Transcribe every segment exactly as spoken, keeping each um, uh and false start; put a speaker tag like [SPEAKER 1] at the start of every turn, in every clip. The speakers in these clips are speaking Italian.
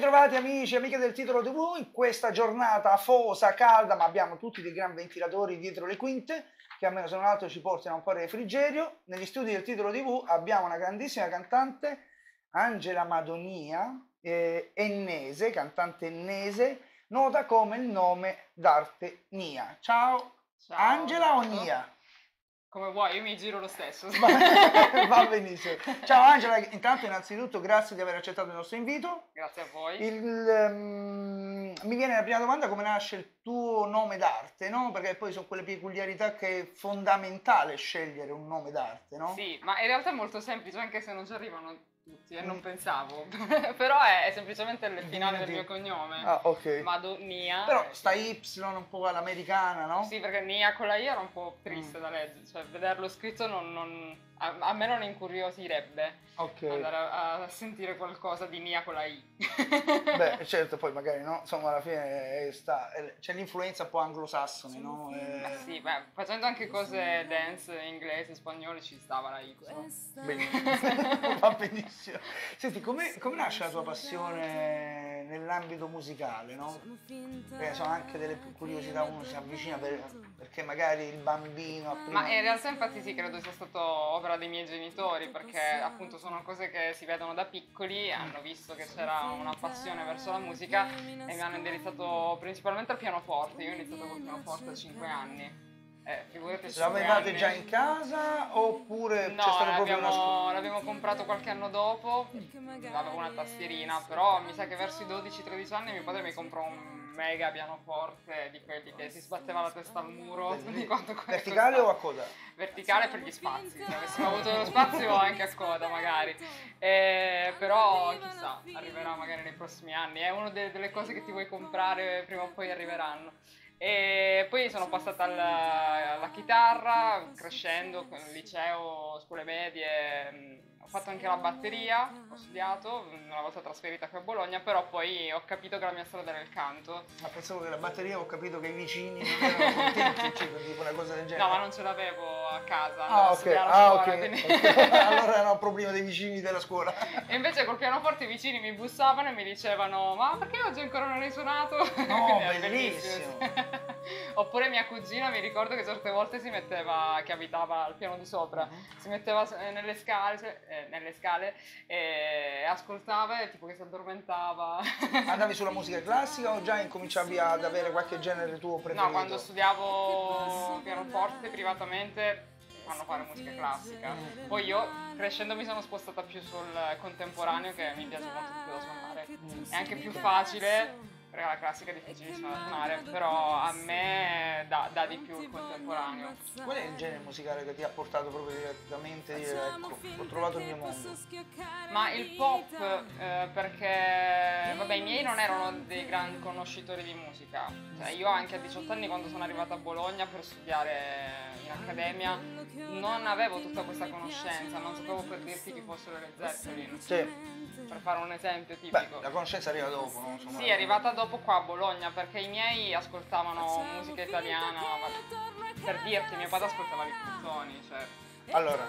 [SPEAKER 1] ritrovati amici e amiche del Titolo ti vu in questa giornata afosa, calda, ma abbiamo tutti dei gran ventilatori dietro le quinte che almeno se non altro ci portano un po' di refrigerio. Negli studi del Titolo ti vu abbiamo una grandissima cantante, Angela Madonia, eh, ennese, cantante ennese, nota come il nome d'arte Nia. Ciao,
[SPEAKER 2] Ciao
[SPEAKER 1] Angela o Nia?
[SPEAKER 2] Come vuoi, io mi giro lo stesso.
[SPEAKER 1] Va, va benissimo. Ciao Angela, intanto innanzitutto grazie di aver accettato il nostro invito.
[SPEAKER 2] Grazie a voi.
[SPEAKER 1] Il, um, mi viene la prima domanda: come nasce il tuo nome d'arte, no? Perché poi sono quelle peculiarità che è fondamentale scegliere un nome d'arte, no?
[SPEAKER 2] Sì, ma in realtà è molto semplice, anche se non ci arrivano tutti e mm. non pensavo. Però è, è semplicemente il finale del mio cognome.
[SPEAKER 1] Ah, ok.
[SPEAKER 2] Madonia.
[SPEAKER 1] Però sta Y un po' all'americana, no?
[SPEAKER 2] Sì, perché Nia con la I era un po' triste mm. da leggere, cioè vederlo scritto non, non, a, a me non incuriosirebbe. Okay. Andare a, a sentire qualcosa di Nia con la I.
[SPEAKER 1] Beh, certo, poi magari no, insomma alla fine sta, c'è l'influenza un po' anglosassone, no?
[SPEAKER 2] Eh... Beh, sì, beh, facendo anche cose dance inglese, spagnolo ci stava la I.
[SPEAKER 1] Benissimo, va benissimo. Senti, come, come nasce la tua passione nell'ambito musicale, no? Perché sono anche delle curiosità, uno si avvicina per, perché magari il bambino...
[SPEAKER 2] Prima... Ma in realtà infatti sì, credo sia stato opera dei miei genitori, perché appunto sono cose che si vedono da piccoli, hanno visto che c'era una passione verso la musica e mi hanno indirizzato principalmente al pianoforte. Io ho iniziato col pianoforte a cinque anni. Eh, figurati,
[SPEAKER 1] l'avevate già in casa oppure
[SPEAKER 2] no,
[SPEAKER 1] c'è stato proprio una
[SPEAKER 2] scuola? L'abbiamo comprato qualche anno dopo, avevo una tastierina, però mi sa che verso i dodici tredici anni mio padre mi comprò un mega pianoforte di quelli che si sbatteva la testa al muro. Di quanto
[SPEAKER 1] verticale o a coda?
[SPEAKER 2] Verticale per gli spazi, se avessimo avuto lo spazio anche a coda magari, eh, però chissà, arriverà magari nei prossimi anni, è una delle, delle cose che ti vuoi comprare, prima o poi arriveranno. E poi sono passata alla, alla chitarra, crescendo, con il liceo, scuole medie, ho fatto anche la batteria, ho studiato, una volta trasferita qui a Bologna, però poi ho capito che la mia strada era il canto.
[SPEAKER 1] Ma pensavo che la batteria, ho capito che i vicini non erano contenti, cioè, tipo una cosa del genere.
[SPEAKER 2] No, ma non ce l'avevo a casa,
[SPEAKER 1] ah, ok,
[SPEAKER 2] a
[SPEAKER 1] ah,
[SPEAKER 2] scuola,
[SPEAKER 1] okay.
[SPEAKER 2] Quindi...
[SPEAKER 1] okay. Allora era un problema dei vicini della scuola.
[SPEAKER 2] E invece col pianoforte i vicini mi bussavano e mi dicevano: ma perché oggi ancora non hai suonato?
[SPEAKER 1] No, bellissimo.
[SPEAKER 2] Oppure mia cugina, mi ricordo che certe volte si metteva, che abitava al piano di sopra, uh-huh. si metteva nelle scale, eh, nelle scale e ascoltava e tipo che si addormentava.
[SPEAKER 1] Andavi sulla musica classica o già incominciavi ad avere qualche genere tuo preferito?
[SPEAKER 2] No, quando studiavo pianoforte privatamente fanno fare musica classica. Mm. Poi io crescendo mi sono spostata più sul contemporaneo, che mi piace molto di più da suonare. Mm. È anche più facile, perché la classica è difficilissima da suonare, però a me dà, dà di più il contemporaneo.
[SPEAKER 1] Qual è il genere musicale che ti ha portato proprio direttamente a dire ecco, ho trovato il mio mondo?
[SPEAKER 2] Ma il pop, eh, perché vabbè, i miei non erano dei grandi conoscitori di musica. Cioè, io anche a diciotto anni, quando sono arrivata a Bologna per studiare in accademia, non avevo tutta questa conoscenza, non sapevo per dirti chi fossero le Zeppelin.
[SPEAKER 1] Sì.
[SPEAKER 2] Per fare un esempio tipico.
[SPEAKER 1] Beh, la conoscenza arriva dopo, no? Insomma,
[SPEAKER 2] sì, è arrivata dopo qua a Bologna, perché i miei ascoltavano musica italiana, per dirti, mio padre ascoltava i canzoni, cioè.
[SPEAKER 1] Allora,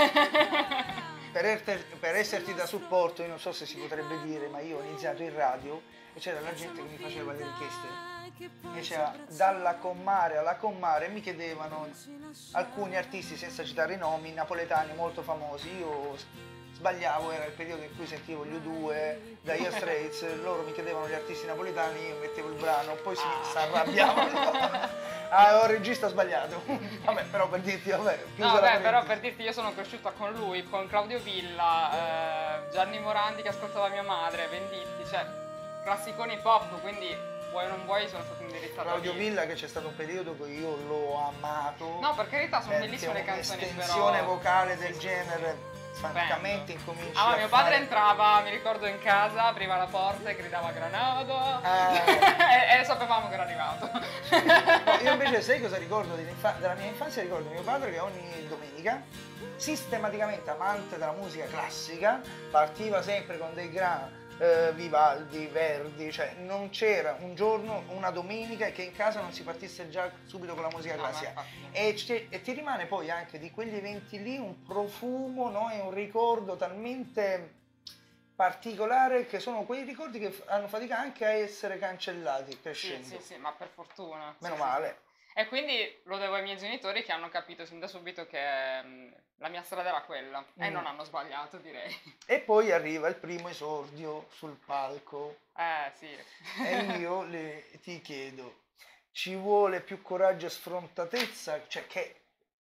[SPEAKER 1] per, erte, per esserti da supporto, io non so se si potrebbe dire, ma io ho iniziato in radio e c'era la gente che mi faceva le richieste. E c'era dalla Commare alla Commare e mi chiedevano alcuni artisti, senza citare i nomi, napoletani molto famosi. Io sbagliavo, era il periodo in cui sentivo gli U due, da Dire Straits, loro mi chiedevano gli artisti napoletani, io mettevo il brano, poi si ah. arrabbiavano. Ah, ho il regista sbagliato. Vabbè, però per dirti, vabbè,
[SPEAKER 2] no, vabbè, però per dirti, io sono cresciuta con lui, con Claudio Villa, eh, Gianni Morandi che ascoltava mia madre, Venditti, cioè classiconi pop, quindi vuoi o non vuoi sono stato indirizzato
[SPEAKER 1] Claudio
[SPEAKER 2] lì.
[SPEAKER 1] Villa, che c'è stato un periodo che io l'ho amato.
[SPEAKER 2] No, per carità, sono bellissime le canzoni, però
[SPEAKER 1] un'estensione vocale del genere. Francamente incominci
[SPEAKER 2] ah,
[SPEAKER 1] a
[SPEAKER 2] mio padre
[SPEAKER 1] fare...
[SPEAKER 2] entrava, mi ricordo, in casa, apriva la porta e gridava Granada eh. e, e sapevamo che era arrivato.
[SPEAKER 1] No, io invece sai cosa ricordo della mia infanzia? Ricordo mio padre che ogni domenica, sistematicamente amante della musica classica, partiva sempre con dei gran eh, Vivaldi, Verdi, cioè non c'era un giorno, una domenica che in casa non si partisse già subito con la musica classica. No, e, e ti rimane poi anche di quegli eventi lì un profumo, no? E un ricordo talmente particolare, che sono quei ricordi che f- hanno fatica anche a essere cancellati
[SPEAKER 2] Sì,
[SPEAKER 1] crescendo.
[SPEAKER 2] sì, sì, ma per fortuna.
[SPEAKER 1] Meno
[SPEAKER 2] sì,
[SPEAKER 1] male.
[SPEAKER 2] Sì. E quindi lo devo ai miei genitori che hanno capito sin da subito che mh, la mia strada era quella e
[SPEAKER 1] Mm.
[SPEAKER 2] non hanno sbagliato, direi.
[SPEAKER 1] E poi arriva il primo esordio sul palco
[SPEAKER 2] Eh, sì.
[SPEAKER 1] e io le- ti chiedo, ci vuole più coraggio e sfrontatezza? Cioè che,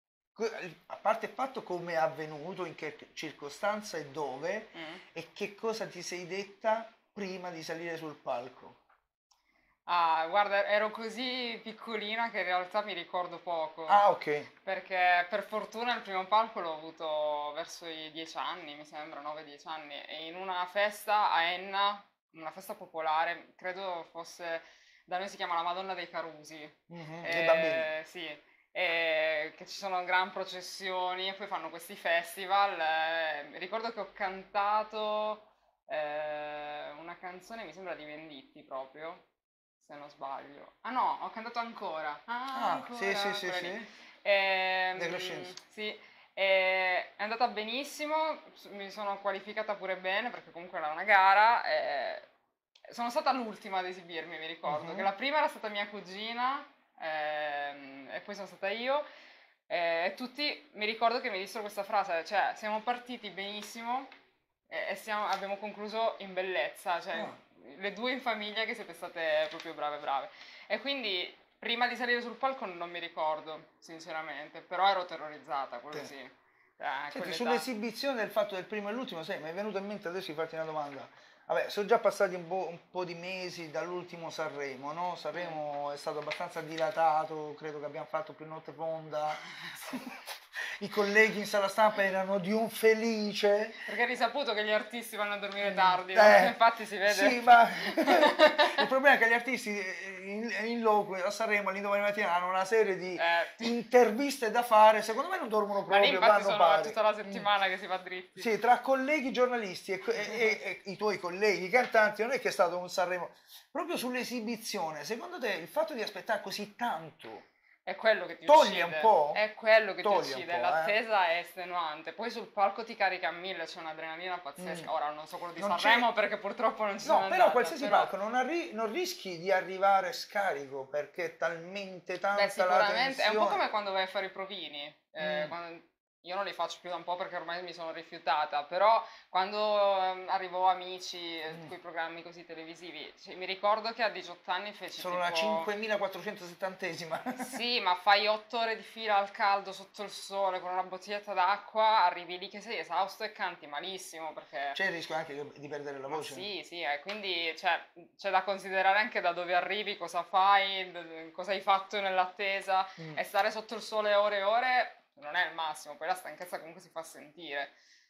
[SPEAKER 1] a parte il fatto come è avvenuto, in che circostanza e dove,
[SPEAKER 2] Mm.
[SPEAKER 1] e che cosa ti sei detta prima di salire sul palco?
[SPEAKER 2] Ah, guarda, ero così piccolina che in realtà mi ricordo poco.
[SPEAKER 1] Ah, ok.
[SPEAKER 2] Perché per fortuna il primo palco l'ho avuto verso i dieci anni, mi sembra, nove dieci anni, e in una festa a Enna, una festa popolare, credo fosse, da noi si chiama la Madonna dei Carusi.
[SPEAKER 1] Mhm, dei bambini.
[SPEAKER 2] Eh, sì, e che ci sono gran processioni e poi fanno questi festival. eh, ricordo che ho cantato eh, una canzone, mi sembra di Venditti proprio, se non sbaglio. Ah no, ho cantato ancora. Ah,
[SPEAKER 1] Ah,
[SPEAKER 2] ancora,
[SPEAKER 1] sì, sì, sì,
[SPEAKER 2] quella
[SPEAKER 1] sì.
[SPEAKER 2] lì. Ehm,
[SPEAKER 1] The Crescenzo.
[SPEAKER 2] sì, e è andata benissimo, s- mi sono qualificata pure bene perché comunque era una gara. E sono stata l'ultima ad esibirmi, mi ricordo,
[SPEAKER 1] Mhm.
[SPEAKER 2] che la prima era stata mia cugina ehm, e poi sono stata io. eh, E tutti mi ricordo che mi dissero questa frase, cioè siamo partiti benissimo e, e siamo- abbiamo concluso in bellezza, cioè
[SPEAKER 1] Ah.
[SPEAKER 2] le due in famiglia che siete state proprio brave brave. E quindi prima di salire sul palco non mi ricordo, sinceramente, però ero terrorizzata, quello
[SPEAKER 1] Sì.
[SPEAKER 2] sì. Cioè, a
[SPEAKER 1] Senti,
[SPEAKER 2] quell'età.
[SPEAKER 1] sull'esibizione del fatto del primo e l'ultimo, sai, mi è venuto in mente adesso di farti una domanda. Vabbè, sono già passati un po', un po' di mesi dall'ultimo Sanremo, no? Sanremo è stato abbastanza dilatato, credo che abbiamo fatto più notte fonda. I colleghi in sala stampa erano di un felice.
[SPEAKER 2] Perché hai risaputo che gli artisti vanno a dormire
[SPEAKER 1] Mm,
[SPEAKER 2] tardi, no?
[SPEAKER 1] eh,
[SPEAKER 2] Infatti si vede.
[SPEAKER 1] Sì, ma il problema è che gli artisti in, in loco a Sanremo all'indomani mattina hanno una serie di
[SPEAKER 2] Eh.
[SPEAKER 1] interviste da fare, secondo me non dormono
[SPEAKER 2] Ma lì
[SPEAKER 1] proprio,
[SPEAKER 2] infatti
[SPEAKER 1] vanno
[SPEAKER 2] sono
[SPEAKER 1] pari.
[SPEAKER 2] tutta la
[SPEAKER 1] Mm.
[SPEAKER 2] settimana che si va dritti.
[SPEAKER 1] Sì, tra colleghi giornalisti e, e- e- e i tuoi colleghi cantanti non è che è stato un Sanremo. Proprio sull'esibizione, secondo te il fatto di aspettare così tanto
[SPEAKER 2] È quello che ti
[SPEAKER 1] toglie
[SPEAKER 2] uccide.
[SPEAKER 1] un po'?
[SPEAKER 2] È quello che
[SPEAKER 1] Toglie
[SPEAKER 2] ti
[SPEAKER 1] un
[SPEAKER 2] uccide.
[SPEAKER 1] po', eh.
[SPEAKER 2] L'attesa è estenuante. Poi sul palco ti carica a mille, c'è un'adrenalina pazzesca.
[SPEAKER 1] Mm.
[SPEAKER 2] Ora non so quello di
[SPEAKER 1] Non
[SPEAKER 2] Sanremo
[SPEAKER 1] c'è-
[SPEAKER 2] perché purtroppo non ci sono
[SPEAKER 1] No,
[SPEAKER 2] andata.
[SPEAKER 1] però qualsiasi
[SPEAKER 2] però-
[SPEAKER 1] palco non, arri- non rischi di arrivare scarico perché è talmente tanta
[SPEAKER 2] Beh, sicuramente
[SPEAKER 1] la
[SPEAKER 2] è un
[SPEAKER 1] tensione.
[SPEAKER 2] po' come quando vai a fare i provini. Eh,
[SPEAKER 1] Mm.
[SPEAKER 2] quando- Io non li faccio più da un po' perché ormai mi sono rifiutata, però quando ehm, arrivo amici eh,
[SPEAKER 1] Mm.
[SPEAKER 2] con i programmi così televisivi, cioè, mi ricordo che a diciotto anni feci
[SPEAKER 1] Sono
[SPEAKER 2] tipo...
[SPEAKER 1] la cinquemilaquattrocentosettantesima.
[SPEAKER 2] Sì, ma fai otto ore di fila al caldo sotto il sole con una bottiglietta d'acqua, arrivi lì che sei esausto e canti malissimo perché...
[SPEAKER 1] C'è il rischio anche di perdere la
[SPEAKER 2] Ma
[SPEAKER 1] voce.
[SPEAKER 2] sì, sì, eh, quindi cioè, c'è da considerare anche da dove arrivi, cosa fai, d- cosa hai fatto nell'attesa
[SPEAKER 1] Mm.
[SPEAKER 2] e stare sotto il sole ore e ore non è il massimo, poi la stanchezza comunque si fa sentire.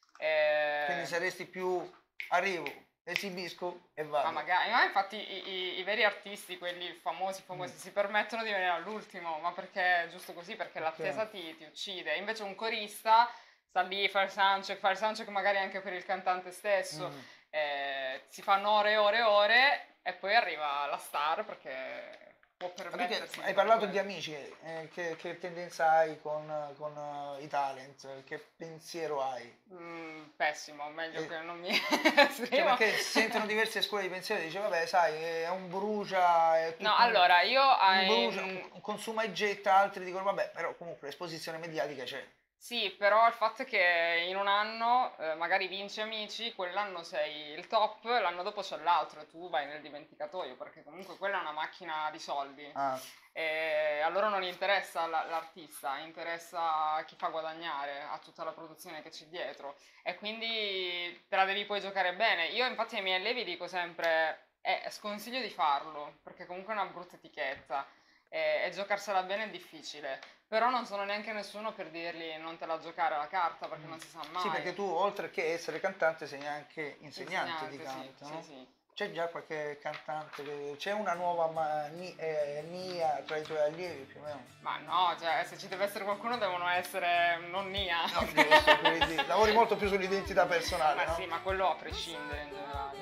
[SPEAKER 2] Eh,
[SPEAKER 1] Quindi saresti più arrivo, esibisco e
[SPEAKER 2] Ma
[SPEAKER 1] vado.
[SPEAKER 2] magari, ma infatti i, i- i veri artisti, quelli famosi, famosi,
[SPEAKER 1] Mm.
[SPEAKER 2] si permettono di venire all'ultimo, ma perché è giusto così, perché
[SPEAKER 1] Ok.
[SPEAKER 2] l'attesa ti, ti uccide. Invece un corista sta lì, fa il soundcheck, fa il soundcheck magari anche per il cantante stesso,
[SPEAKER 1] Mm.
[SPEAKER 2] eh, si fanno ore e ore e ore e poi arriva la star perché può
[SPEAKER 1] Ma tu che
[SPEAKER 2] permettersi.
[SPEAKER 1] hai
[SPEAKER 2] fare
[SPEAKER 1] parlato di
[SPEAKER 2] quello.
[SPEAKER 1] amici, eh, che, che tendenza hai con, con, eh, i talent, che pensiero hai?
[SPEAKER 2] Mm, pessimo, meglio
[SPEAKER 1] Eh,
[SPEAKER 2] che non mi
[SPEAKER 1] Cioè,
[SPEAKER 2] esprimo.
[SPEAKER 1] perché sentono diverse scuole di pensiero e dice vabbè sai è un brucia, è tutto
[SPEAKER 2] No,
[SPEAKER 1] un-
[SPEAKER 2] allora io
[SPEAKER 1] un, brucia,
[SPEAKER 2] ehm,
[SPEAKER 1] un, un consuma e getta, altri dicono vabbè però comunque l'esposizione mediatica c'è.
[SPEAKER 2] Sì, però il fatto è che in un anno eh, magari vinci amici, quell'anno sei il top, l'anno dopo c'è l'altro e tu vai nel dimenticatoio, perché comunque quella è una macchina di soldi.
[SPEAKER 1] Ah,
[SPEAKER 2] E a loro non interessa la- l'artista, interessa chi fa guadagnare a tutta la produzione che c'è dietro. E quindi te la devi poi giocare bene. Io infatti ai miei allievi dico sempre, eh, sconsiglio di farlo, perché comunque è una brutta etichetta e, e giocarsela bene è difficile. Però non sono neanche nessuno per dirgli non te la giocare alla carta perché non si sa mai.
[SPEAKER 1] sì, perché tu oltre che essere cantante sei anche insegnante, di
[SPEAKER 2] Insegnante,
[SPEAKER 1] canto,
[SPEAKER 2] sì,
[SPEAKER 1] no?
[SPEAKER 2] sì, sì.
[SPEAKER 1] C'è già qualche cantante, che- c'è una nuova ma- ni- eh, Nia tra i tuoi allievi più o meno?
[SPEAKER 2] Ma no, cioè se ci deve essere qualcuno devono essere non Nia.
[SPEAKER 1] No, giusto, quindi lavori molto più sull'identità personale,
[SPEAKER 2] Ma
[SPEAKER 1] no?
[SPEAKER 2] sì, ma quello a prescindere in generale.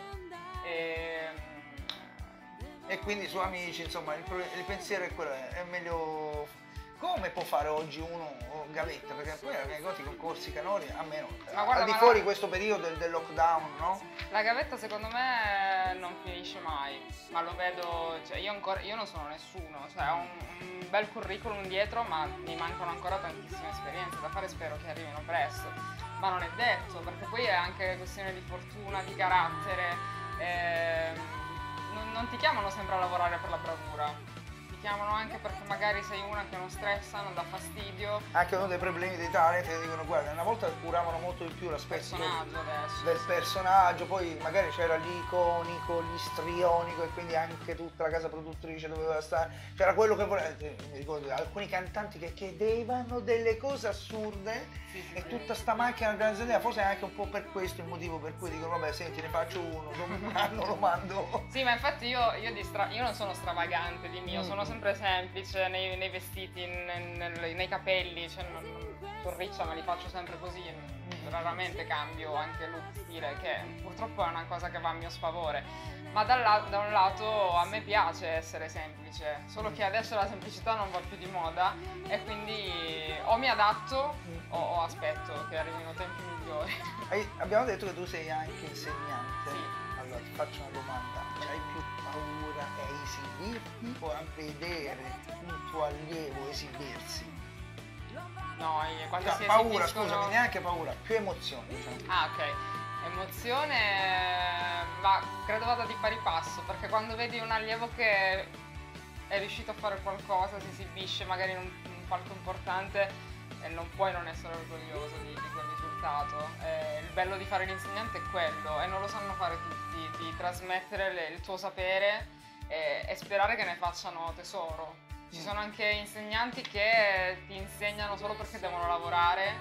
[SPEAKER 2] Ehm,
[SPEAKER 1] E quindi su amici, insomma, il, pro- il pensiero è quello, è meglio come può fare oggi uno gavetta? Perché poi i concorsi canori, a meno,
[SPEAKER 2] ma guarda,
[SPEAKER 1] al di
[SPEAKER 2] ma
[SPEAKER 1] fuori
[SPEAKER 2] la...
[SPEAKER 1] questo periodo del, del lockdown, no?
[SPEAKER 2] La gavetta secondo me non finisce mai, ma lo vedo, cioè io, ancora, io non sono nessuno, cioè ho un, un bel curriculum dietro, ma mi mancano ancora tantissime esperienze da fare, spero che arrivino presto, ma non è detto, perché poi è anche questione di fortuna, di carattere, ehm, non, non ti chiamano sempre a lavorare per la bravura. Chiamano anche perché magari sei una che non stressa, non dà fastidio.
[SPEAKER 1] Anche uno dei problemi dei talent che dicono guarda, una volta curavano molto di più l'aspetto del personaggio, poi magari c'era l'iconico, l'istrionico e quindi anche tutta la casa produttrice doveva stare, c'era quello che voleva, mi ricordo alcuni cantanti che chiedevano delle cose assurde sì, sì, e sì. Tutta sta macchina organizzativa, forse è anche un po' per questo il motivo per cui dicono vabbè senti ne faccio uno, dopo un anno lo mando.
[SPEAKER 2] Sì, ma infatti io, io, di stra- io non sono stravagante di mio, mm. sono sempre semplice nei, nei vestiti, nei, nei, nei capelli, cioè non, sul riccia me li faccio sempre così, raramente cambio anche look, stile, che purtroppo è una cosa che va a mio sfavore, ma da, da un lato a me piace essere semplice, solo che adesso la semplicità non va più di moda e quindi o mi adatto o, o aspetto che arrivino tempi migliori.
[SPEAKER 1] Abbiamo detto che tu sei anche insegnante,
[SPEAKER 2] sì.
[SPEAKER 1] Allora ti faccio una domanda, c'hai più paura a esibirti o a vedere un tuo allievo esibirsi?
[SPEAKER 2] No, io quando
[SPEAKER 1] no,
[SPEAKER 2] si
[SPEAKER 1] paura,
[SPEAKER 2] esibiscono...
[SPEAKER 1] scusami, neanche paura, più emozione. Diciamo.
[SPEAKER 2] Ah, ok. Emozione, ma credo vada di pari passo, perché quando vedi un allievo che è riuscito a fare qualcosa, si esibisce magari in un, un palco importante e non puoi non essere orgoglioso di, di quel risultato. Eh, il bello di fare l'insegnante è quello e non lo sanno fare tutti, di trasmettere le, il tuo sapere e, e sperare che ne facciano tesoro. Ci sono anche insegnanti che ti insegnano solo perché devono lavorare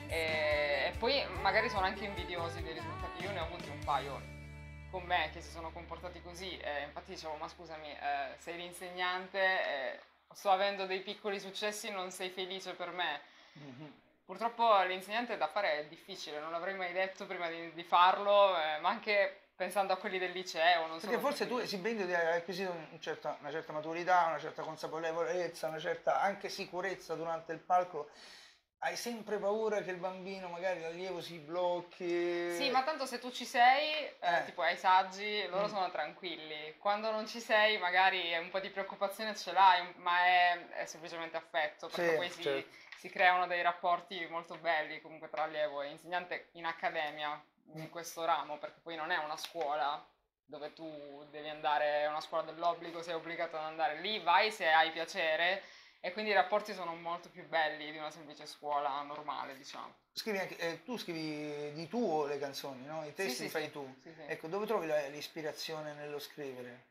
[SPEAKER 2] e, e poi magari sono anche invidiosi dei risultati. Io ne ho avuti un paio con me che si sono comportati così e infatti dicevo ma scusami, eh, sei l'insegnante, eh, sto avendo dei piccoli successi, non sei felice per me. Mm-hmm. Purtroppo l'insegnante da fare è difficile, non l'avrei mai detto prima di, di farlo, eh, ma anche pensando a quelli del liceo. Non
[SPEAKER 1] Perché forse tu esibendo hai acquisito un certa, una certa maturità, una certa consapevolezza, una certa anche sicurezza durante il palco. Hai sempre paura che il bambino, magari l'allievo, si blocchi?
[SPEAKER 2] Sì, ma tanto se tu ci sei, eh, eh. tipo ai saggi, loro mm. sono tranquilli. Quando non ci sei, magari un po' di preoccupazione ce l'hai, ma è, è semplicemente affetto, perché
[SPEAKER 1] sì,
[SPEAKER 2] poi si,
[SPEAKER 1] certo.
[SPEAKER 2] si creano dei rapporti molto belli comunque tra allievo e insegnante in accademia, in questo ramo, perché poi non è una scuola dove tu devi andare, è una scuola dell'obbligo, sei obbligato ad andare lì, vai se hai piacere. E quindi i rapporti sono molto più belli di una semplice scuola normale, diciamo.
[SPEAKER 1] Scrivi anche, eh, tu scrivi di tuo le canzoni, no? I testi
[SPEAKER 2] sì, sì,
[SPEAKER 1] li fai
[SPEAKER 2] sì,
[SPEAKER 1] tu.
[SPEAKER 2] Sì, sì.
[SPEAKER 1] Ecco, dove trovi l'ispirazione nello scrivere?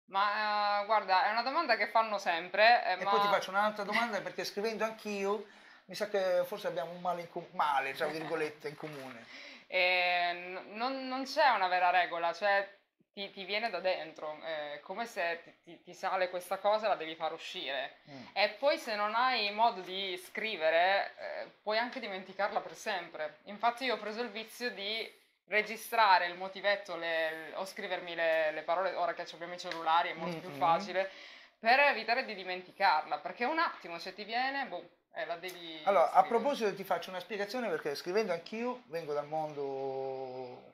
[SPEAKER 2] Ma uh, guarda, è una domanda che fanno sempre. Eh,
[SPEAKER 1] e
[SPEAKER 2] ma...
[SPEAKER 1] poi ti faccio un'altra domanda perché scrivendo anch'io mi sa che forse abbiamo un male, in com- male tra virgolette, in comune.
[SPEAKER 2] E non, non c'è una vera regola, cioè ti, ti viene da dentro, è come se ti, ti, ti sale questa cosa e la devi far uscire. Mm. E poi se non hai modo di scrivere, eh, puoi anche dimenticarla per sempre. Infatti io ho preso il vizio di registrare il motivetto le, o scrivermi le, le parole, ora che abbiamo i cellulari è molto mm-hmm. più facile, per evitare di dimenticarla, perché un attimo se ti viene, boh, eh, la devi
[SPEAKER 1] Allora,
[SPEAKER 2] scrivere.
[SPEAKER 1] A proposito ti faccio una spiegazione perché scrivendo anch'io vengo dal mondo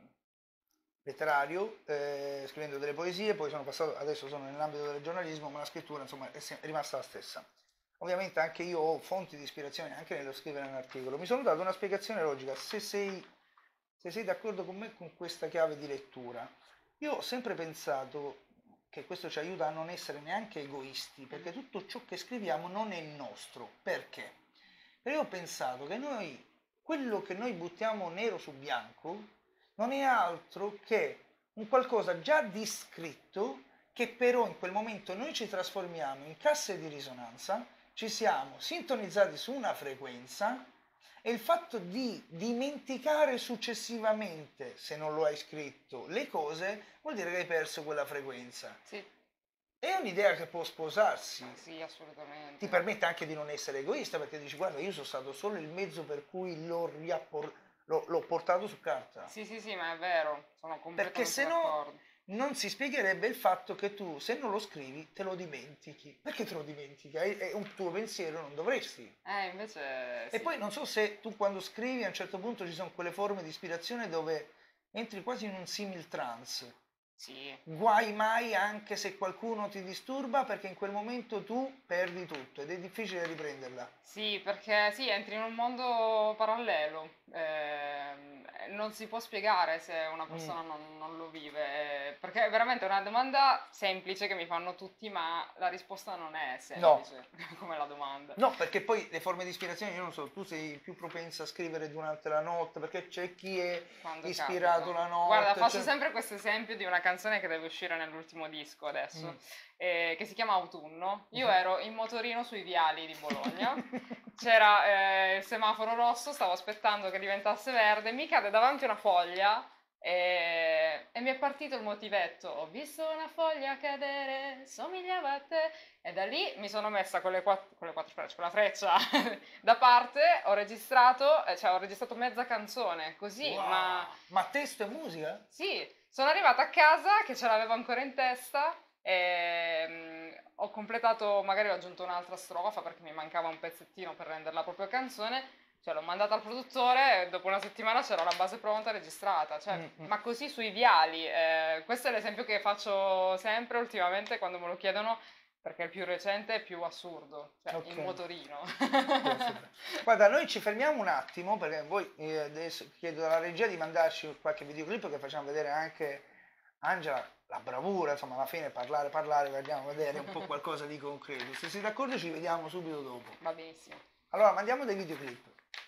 [SPEAKER 1] letterario, eh, scrivendo delle poesie, poi sono passato, adesso sono nell'ambito del giornalismo, ma la scrittura insomma è, è rimasta la stessa. Ovviamente anche io ho fonti di ispirazione anche nello scrivere un articolo. Mi sono dato una spiegazione logica, se sei, se sei d'accordo con me con questa chiave di lettura. Io ho sempre pensato che questo ci aiuta a non essere neanche egoisti, perché tutto ciò che scriviamo non è nostro. Perché? Perché io ho pensato che noi, quello che noi buttiamo nero su bianco, non è altro che un qualcosa già di scritto che però in quel momento noi ci trasformiamo in casse di risonanza, ci siamo sintonizzati su una frequenza e il fatto di dimenticare successivamente, se non lo hai scritto, le cose, vuol dire che hai perso quella frequenza.
[SPEAKER 2] Sì.
[SPEAKER 1] È un'idea che può sposarsi.
[SPEAKER 2] Sì, assolutamente.
[SPEAKER 1] Ti permette anche di non essere egoista perché dici guarda io sono stato solo il mezzo per cui l'ho riapportato. L'ho, l'ho portato su carta.
[SPEAKER 2] Sì, sì, sì, ma è vero, sono completamente
[SPEAKER 1] perché se
[SPEAKER 2] d'accordo.
[SPEAKER 1] no non si spiegherebbe il fatto che tu, se non lo scrivi, te lo dimentichi. Perché te lo dimentichi? È un tuo pensiero, non dovresti.
[SPEAKER 2] Eh, invece
[SPEAKER 1] E
[SPEAKER 2] sì.
[SPEAKER 1] poi non so se tu quando scrivi a un certo punto ci sono quelle forme di ispirazione dove entri quasi in un simil trance.
[SPEAKER 2] Sì.
[SPEAKER 1] Guai mai anche se qualcuno ti disturba, perché in quel momento tu perdi tutto ed è difficile riprenderla.
[SPEAKER 2] Sì, perché sì, entri in un mondo parallelo, eh, non si può spiegare se una persona
[SPEAKER 1] Mm.
[SPEAKER 2] non, non lo vive, eh, perché è veramente una domanda semplice che mi fanno tutti, ma la risposta non è semplice, no. Come la domanda.
[SPEAKER 1] No, perché poi le forme di ispirazione, io non so, tu sei più propensa a scrivere durante la notte, perché c'è chi è
[SPEAKER 2] Quando
[SPEAKER 1] ispirato
[SPEAKER 2] capita.
[SPEAKER 1] la notte.
[SPEAKER 2] Guarda, faccio
[SPEAKER 1] cioè...
[SPEAKER 2] sempre questo esempio di una canzone che deve uscire nell'ultimo disco adesso,
[SPEAKER 1] Mm.
[SPEAKER 2] eh, che si chiama Autunno. Io
[SPEAKER 1] Mhm.
[SPEAKER 2] ero in motorino sui viali di Bologna, c'era eh, il semaforo rosso, stavo aspettando che diventasse verde, mi cade davanti una foglia e, e mi è partito il motivetto. Ho visto una foglia cadere, somigliava a te, e da lì mi sono messa con le quattro, con le quattro frecce, con la freccia da parte, ho registrato, eh, cioè ho registrato mezza canzone, così,
[SPEAKER 1] Wow.
[SPEAKER 2] ma...
[SPEAKER 1] Ma testo e musica?
[SPEAKER 2] Sì, sono arrivata a casa che ce l'avevo ancora in testa e mm, ho completato, magari ho aggiunto un'altra strofa perché mi mancava un pezzettino per renderla proprio canzone, cioè l'ho mandata al produttore e dopo una settimana c'era la base pronta registrata, cioè,
[SPEAKER 1] Mm-mm.
[SPEAKER 2] ma così sui viali, eh, questo è l'esempio che faccio sempre ultimamente quando me lo chiedono, perché il più recente è più assurdo, cioè
[SPEAKER 1] Ok.
[SPEAKER 2] il motorino.
[SPEAKER 1] Guarda, noi ci fermiamo un attimo perché poi eh, adesso chiedo alla regia di mandarci qualche videoclip che facciamo vedere anche Angela, la bravura, insomma alla fine parlare, parlare, vogliamo vedere un po' qualcosa di concreto. Se siete d'accordo ci vediamo subito dopo.
[SPEAKER 2] Va benissimo.
[SPEAKER 1] Allora mandiamo dei videoclip.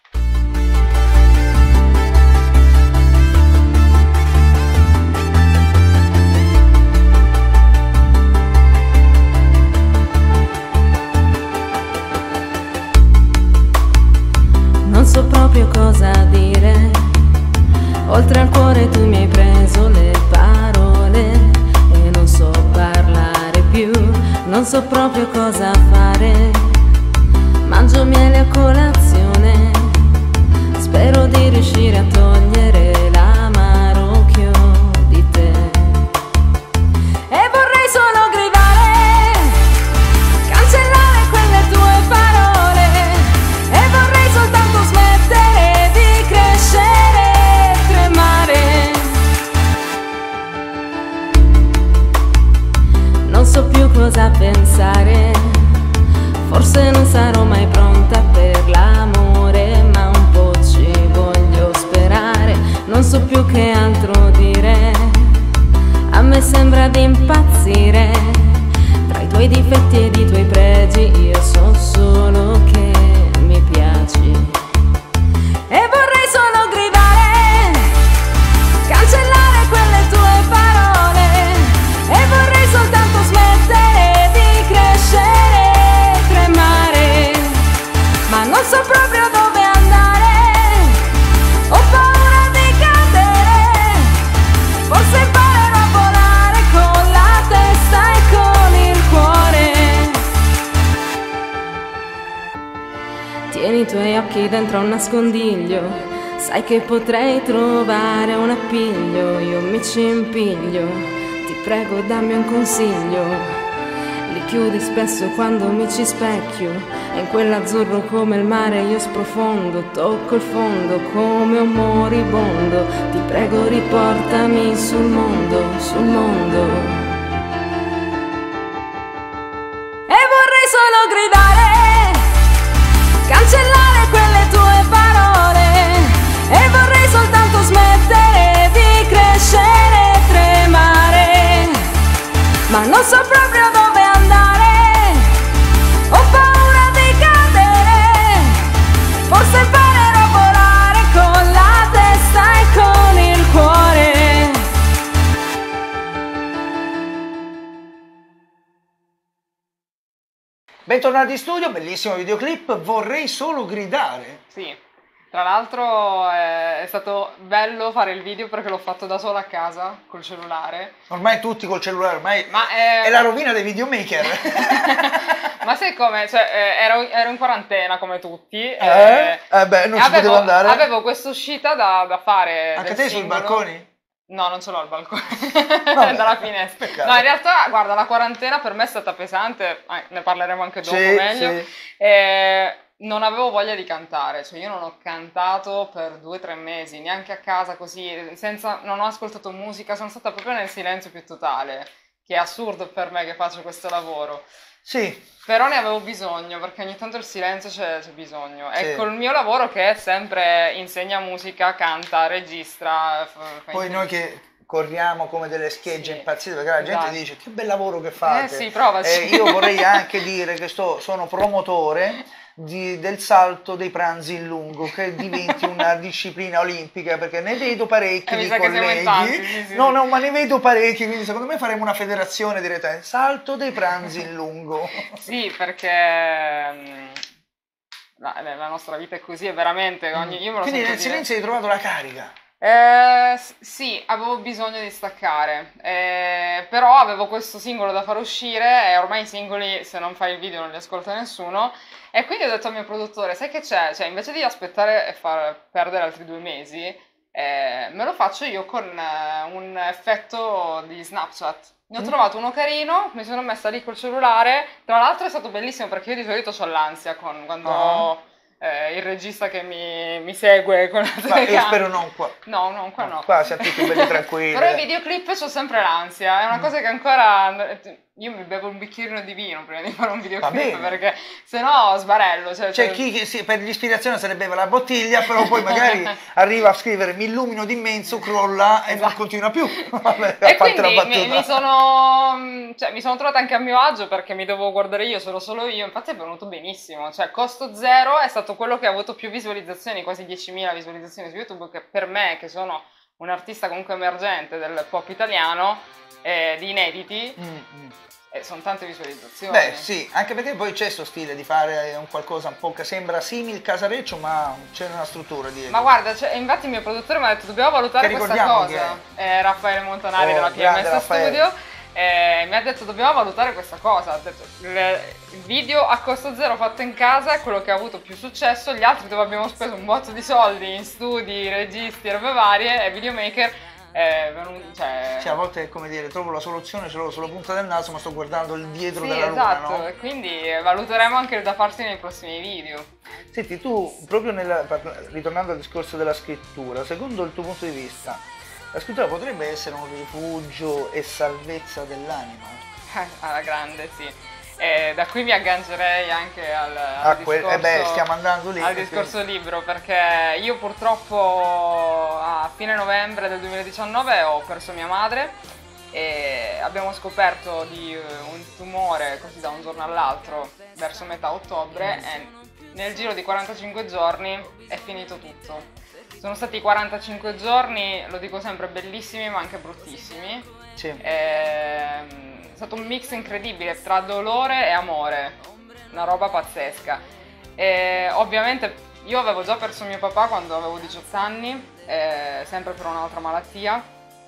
[SPEAKER 3] Non so proprio cosa dire, oltre al cuore tu mi hai preso le parole e non so parlare più, non so proprio cosa fare, mangio miele a colazione, spero di riuscire a togliere l'amaro che ho di te e vorrei solo gridare, cancellare quelle tue parole e vorrei soltanto smettere di crescere, tremare. Non so più cosa pensare, forse non sarò mai pronta per l'amore, ma un po' ci voglio sperare. Non so più che altro dire, a me sembra di impazzire. Tra i tuoi difetti ed i tuoi pregi io so solo che mi piaci e vorrei solo gridare, cancellare quelle tue parole e vorrei soltanto smettere di crescere, tremare, ma non so proprio dove andare, ho paura di cadere, forse imparerò a volare con la testa e con il cuore. Tieni i tuoi occhi dentro un nascondiglio, sai che potrei trovare un appiglio, io mi ci impiglio, ti prego dammi un consiglio. Li chiudi spesso quando mi ci specchio e in quell'azzurro come il mare io sprofondo, tocco il fondo come un moribondo, ti prego riportami sul mondo, sul mondo. E vorrei solo gridare, cancellare quelle tue parole e vorrei soltanto smettere di crescere, tremare, ma non so proprio dove andare, ho paura di cadere, forse imparerò a volare con la testa e con il cuore.
[SPEAKER 1] Bentornati in studio, bellissimo videoclip, vorrei solo gridare.
[SPEAKER 2] Sì, tra l'altro è, è stato bello fare il video perché l'ho fatto da sola a casa col cellulare.
[SPEAKER 1] Ormai tutti col cellulare, ormai
[SPEAKER 2] Ma è,
[SPEAKER 1] è la rovina dei videomaker.
[SPEAKER 2] Ma sai come? Cioè, eh, ero, ero in quarantena come tutti.
[SPEAKER 1] Eh?
[SPEAKER 2] Eh,
[SPEAKER 1] Eh beh, non si
[SPEAKER 2] avevo,
[SPEAKER 1] poteva andare.
[SPEAKER 2] Avevo questa uscita da, da fare.
[SPEAKER 1] Anche
[SPEAKER 2] del
[SPEAKER 1] te sui
[SPEAKER 2] singolo.
[SPEAKER 1] balconi?
[SPEAKER 2] No, non ce l'ho al balcone, dalla finestra.
[SPEAKER 1] Peccato.
[SPEAKER 2] No, in realtà, guarda, la quarantena per me è stata pesante, eh, ne parleremo anche dopo
[SPEAKER 1] Sì,
[SPEAKER 2] meglio.
[SPEAKER 1] sì.
[SPEAKER 2] Eh, non avevo voglia di cantare, cioè io non ho cantato per due o tre mesi, neanche a casa così, senza, non ho ascoltato musica, sono stata proprio nel silenzio più totale, che è assurdo per me che faccio questo lavoro.
[SPEAKER 1] Sì.
[SPEAKER 2] Però ne avevo bisogno, perché ogni tanto il silenzio c'è, c'è bisogno.
[SPEAKER 1] Sì.
[SPEAKER 2] E col mio lavoro che è sempre insegna musica, canta, registra. fa- fa
[SPEAKER 1] Poi noi che corriamo come delle schegge
[SPEAKER 2] Sì,
[SPEAKER 1] impazzite, perché la gente
[SPEAKER 2] esatto.
[SPEAKER 1] dice che bel lavoro che fate.
[SPEAKER 2] Eh sì, provaci.
[SPEAKER 1] Eh, io vorrei anche dire che sto, sono promotore di- del salto dei pranzi in lungo, che diventi una disciplina olimpica, perché ne vedo parecchi
[SPEAKER 2] Eh, mi
[SPEAKER 1] di
[SPEAKER 2] sa che siamo in
[SPEAKER 1] colleghi.
[SPEAKER 2] tanti, sì, sì,
[SPEAKER 1] no,
[SPEAKER 2] sì.
[SPEAKER 1] no, ma ne vedo parecchi, quindi secondo me faremo una federazione direttamente. Salto dei pranzi in lungo.
[SPEAKER 2] Sì, perché mm, la, la nostra vita è così, è veramente ogni, io me lo
[SPEAKER 1] Quindi
[SPEAKER 2] sento
[SPEAKER 1] nel
[SPEAKER 2] dire.
[SPEAKER 1] silenzio hai trovato la carica.
[SPEAKER 2] Eh, s- sì, avevo bisogno di staccare, eh, però avevo questo singolo da far uscire e ormai i singoli, se non fai il video, non li ascolta nessuno. E quindi ho detto al mio produttore, sai che c'è? Cioè, invece di aspettare e far perdere altri due mesi, eh, me lo faccio io con eh, un effetto di Snapchat. Ne ho
[SPEAKER 1] Mm.
[SPEAKER 2] trovato uno carino, mi sono messa lì col cellulare. Tra l'altro è stato bellissimo perché io di solito ho l'ansia con, quando
[SPEAKER 1] Ah.
[SPEAKER 2] ho eh, il regista che mi, mi segue con la
[SPEAKER 1] Ma io
[SPEAKER 2] telecamera.
[SPEAKER 1] spero non qua.
[SPEAKER 2] No, no, qua no.
[SPEAKER 1] Qua siamo tutti belli tranquilli.
[SPEAKER 2] Però i videoclip c'ho sempre l'ansia, è una
[SPEAKER 1] Mm.
[SPEAKER 2] cosa che ancora... Io mi bevo un bicchierino di vino prima di fare un videoclip
[SPEAKER 1] bene.
[SPEAKER 2] perché sennò sbarello. Cioè,
[SPEAKER 1] C'è
[SPEAKER 2] cioè-
[SPEAKER 1] chi che si- per l'ispirazione se ne beve la bottiglia, però poi magari arriva a scrivere mi illumino d'immenso, crolla e non
[SPEAKER 2] Esatto.
[SPEAKER 1] continua più. Vabbè,
[SPEAKER 2] E
[SPEAKER 1] a parte la
[SPEAKER 2] quindi mi,
[SPEAKER 1] battuta.
[SPEAKER 2] mi sono, cioè, mi sono trovata anche a mio agio perché mi dovevo guardare io, solo solo io, infatti è venuto benissimo, cioè costo zero è stato quello che ha avuto più visualizzazioni, quasi diecimila visualizzazioni su YouTube, che per me, che sono un artista comunque emergente del pop italiano, eh, di inediti,
[SPEAKER 1] Mm, mm.
[SPEAKER 2] eh, sono tante visualizzazioni.
[SPEAKER 1] Beh sì, anche perché poi c'è sto stile di fare un qualcosa un po' che sembra simile il casareccio, ma c'è una struttura dietro.
[SPEAKER 2] Ma guarda, cioè, infatti il mio produttore mi ha detto dobbiamo valutare
[SPEAKER 1] Che
[SPEAKER 2] questa
[SPEAKER 1] ricordiamo
[SPEAKER 2] cosa. È Raffaele Montanari
[SPEAKER 1] Oh,
[SPEAKER 2] della P M
[SPEAKER 1] grande
[SPEAKER 2] S
[SPEAKER 1] Raffaele.
[SPEAKER 2] Studio. eh, mi ha detto dobbiamo valutare questa cosa. Ha detto, il il video a costo zero fatto in casa è quello che ha avuto più successo. Gli altri dove abbiamo speso un botto di soldi in studi, registi, robe varie e videomaker. eh, venu- cioè...
[SPEAKER 1] Sì, a volte è come dire, trovo la soluzione, ce l'ho sulla punta del naso, ma sto guardando il dietro
[SPEAKER 2] Sì,
[SPEAKER 1] della
[SPEAKER 2] esatto,
[SPEAKER 1] luna, no?
[SPEAKER 2] e quindi eh, valuteremo anche il da farsi nei prossimi video.
[SPEAKER 1] Senti, tu, proprio nella, ritornando al discorso della scrittura, secondo il tuo punto di vista, la scrittura potrebbe essere un rifugio e salvezza dell'anima?
[SPEAKER 2] Eh, alla grande, sì. E da qui mi aggancerei anche al, al
[SPEAKER 1] Ah, quel-
[SPEAKER 2] discorso,
[SPEAKER 1] eh beh, stiamo andando lì.
[SPEAKER 2] al
[SPEAKER 1] perché-
[SPEAKER 2] discorso libro, perché io purtroppo a fine novembre del duemiladiciannove ho perso mia madre e abbiamo scoperto di eh, un tumore così da un giorno all'altro verso metà ottobre e nel giro di quarantacinque giorni è finito tutto. Sono stati quarantacinque giorni, lo dico sempre, bellissimi ma anche bruttissimi.
[SPEAKER 1] Sì.
[SPEAKER 2] Ehm, È stato un mix incredibile tra dolore e amore, una roba pazzesca. E ovviamente io avevo già perso mio papà quando avevo diciotto anni, eh, sempre per un'altra malattia,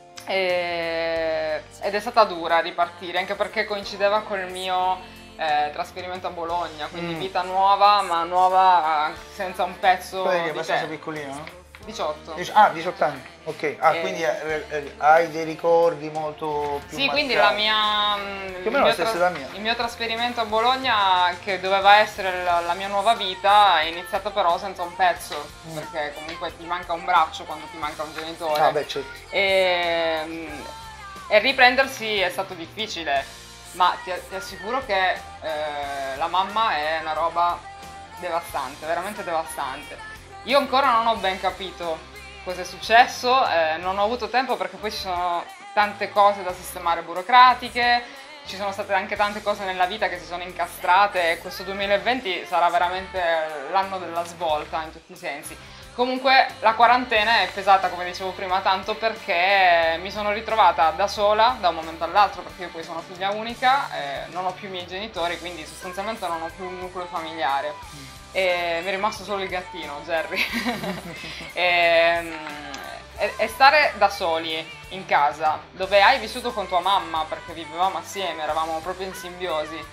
[SPEAKER 2] e- ed è stata dura ripartire, anche perché coincideva col mio eh, trasferimento a Bologna, quindi
[SPEAKER 1] Mm.
[SPEAKER 2] vita nuova, ma nuova eh, senza un pezzo
[SPEAKER 1] Tu eri
[SPEAKER 2] di
[SPEAKER 1] abbastanza
[SPEAKER 2] te.
[SPEAKER 1] piccolino, no?
[SPEAKER 2] diciotto.
[SPEAKER 1] Dici- Ah, diciotto anni, ok. Ah,
[SPEAKER 2] Eh.
[SPEAKER 1] quindi eh, eh, hai dei ricordi molto più
[SPEAKER 2] Sì, quindi
[SPEAKER 1] marcati.
[SPEAKER 2] la mia, mm,
[SPEAKER 1] Più o
[SPEAKER 2] il,
[SPEAKER 1] meno la
[SPEAKER 2] mio
[SPEAKER 1] stessa
[SPEAKER 2] tra-
[SPEAKER 1] età mia.
[SPEAKER 2] il mio trasferimento a Bologna, che doveva essere la, la mia nuova vita, è iniziato però senza un pezzo,
[SPEAKER 1] Mm.
[SPEAKER 2] perché comunque ti manca un braccio quando ti manca un genitore.
[SPEAKER 1] Ah, beh, certo.
[SPEAKER 2] e, mm, e riprendersi è stato difficile, ma ti, ti assicuro che eh, la mamma è una roba devastante, veramente devastante. Io ancora non ho ben capito cosa è successo, eh, non ho avuto tempo perché poi ci sono tante cose da sistemare burocratiche, ci sono state anche tante cose nella vita che si sono incastrate e questo duemilaventi sarà veramente l'anno della svolta in tutti i sensi. Comunque la quarantena è pesata, come dicevo prima, tanto perché mi sono ritrovata da sola da un momento all'altro, perché io poi sono figlia unica, eh, non ho più i miei genitori, quindi sostanzialmente non ho più un nucleo familiare. E mi è rimasto solo il gattino, Jerry. e, e, e stare da soli in casa, dove hai vissuto con tua mamma, perché vivevamo assieme, eravamo proprio in simbiosi,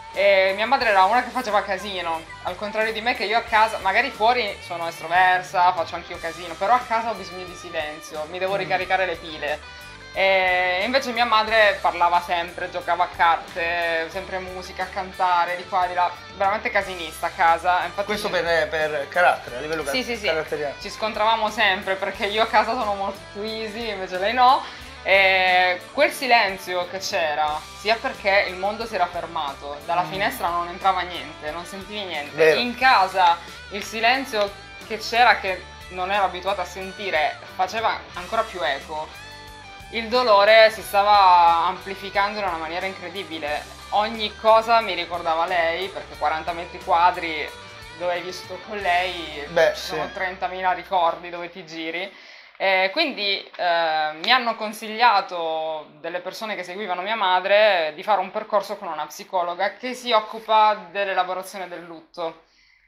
[SPEAKER 2] E mia madre era una che faceva casino, al contrario di me, che io a casa, magari fuori sono estroversa, faccio anch'io casino, però a casa ho bisogno di silenzio, mi devo ricaricare le pile. E invece mia madre parlava sempre, giocava a carte, sempre musica, a cantare, di qua, di là, veramente casinista a casa. Infatti,
[SPEAKER 1] questo per, per carattere, a livello
[SPEAKER 2] sì, sì, sì,
[SPEAKER 1] caratteriale.
[SPEAKER 2] Ci scontravamo sempre perché io a casa sono molto più easy, invece lei no. E quel silenzio che c'era, sia perché il mondo si era fermato, dalla
[SPEAKER 1] mm.
[SPEAKER 2] finestra non entrava niente, non sentivi niente.
[SPEAKER 1] Vero.
[SPEAKER 2] In casa il silenzio che c'era, che non ero abituata a sentire, faceva ancora più eco. Il dolore si stava amplificando in una maniera incredibile. Ogni cosa mi ricordava lei, perché quaranta metri quadri dove hai vissuto con lei,
[SPEAKER 1] Beh,
[SPEAKER 2] ci sono
[SPEAKER 1] sì.
[SPEAKER 2] trentamila ricordi dove ti giri. Eh, quindi eh, mi hanno consigliato delle persone che seguivano mia madre di fare un percorso con una psicologa che si occupa dell'elaborazione del lutto.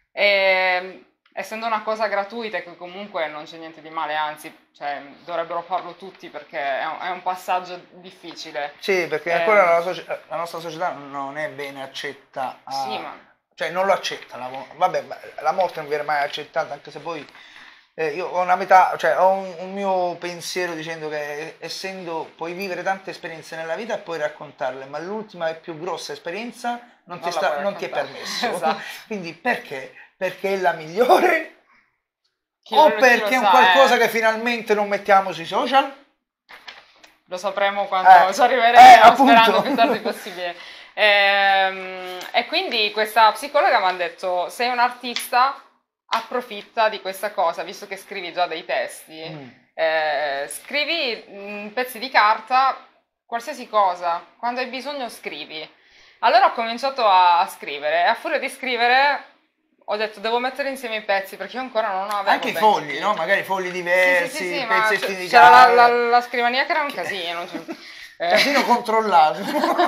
[SPEAKER 2] E, essendo una cosa gratuita e che comunque non c'è niente di male, anzi, cioè, dovrebbero farlo tutti perché è un, è un passaggio difficile.
[SPEAKER 1] Sì, perché
[SPEAKER 2] Eh,
[SPEAKER 1] ancora la, socia- la nostra società non è bene accetta a...
[SPEAKER 2] Sì, ma...
[SPEAKER 1] cioè non lo accetta, la, vabbè, la morte non viene mai accettata, anche se poi eh, io ho una metà, cioè ho un, un mio pensiero dicendo che essendo, puoi vivere tante esperienze nella vita e puoi raccontarle, ma l'ultima e più grossa esperienza non,
[SPEAKER 2] Non
[SPEAKER 1] ti,
[SPEAKER 2] la
[SPEAKER 1] sta,
[SPEAKER 2] puoi
[SPEAKER 1] non ti è
[SPEAKER 2] raccontare.
[SPEAKER 1] permesso.
[SPEAKER 2] Esatto.
[SPEAKER 1] Quindi perché? Perché è la migliore?
[SPEAKER 2] Chi
[SPEAKER 1] O
[SPEAKER 2] lo- chi
[SPEAKER 1] perché
[SPEAKER 2] lo
[SPEAKER 1] è un
[SPEAKER 2] sa,
[SPEAKER 1] qualcosa
[SPEAKER 2] eh.
[SPEAKER 1] che finalmente non mettiamo sui social?
[SPEAKER 2] Lo sapremo quando
[SPEAKER 1] Eh,
[SPEAKER 2] ci arriveremo,
[SPEAKER 1] eh, appunto.
[SPEAKER 2] sperando più tardi possibile. Ehm, e quindi questa psicologa mi ha detto: sei un artista, approfitta di questa cosa, visto che scrivi già dei testi,
[SPEAKER 1] Mm.
[SPEAKER 2] eh, scrivi mh, pezzi di carta, qualsiasi cosa, quando hai bisogno scrivi. Allora ho cominciato a, a scrivere, e a furia di scrivere ho detto devo mettere insieme i pezzi, perché io ancora non avevo
[SPEAKER 1] Anche i
[SPEAKER 2] ben
[SPEAKER 1] fogli,
[SPEAKER 2] capito.
[SPEAKER 1] no? Magari fogli
[SPEAKER 2] Sì,
[SPEAKER 1] diversi,
[SPEAKER 2] sì, sì, sì, ma
[SPEAKER 1] pezzetti
[SPEAKER 2] c-
[SPEAKER 1] di
[SPEAKER 2] c'era la,
[SPEAKER 1] carta.
[SPEAKER 2] la, la scrivania che era un casino. Cioè, eh.
[SPEAKER 1] Casino controllato.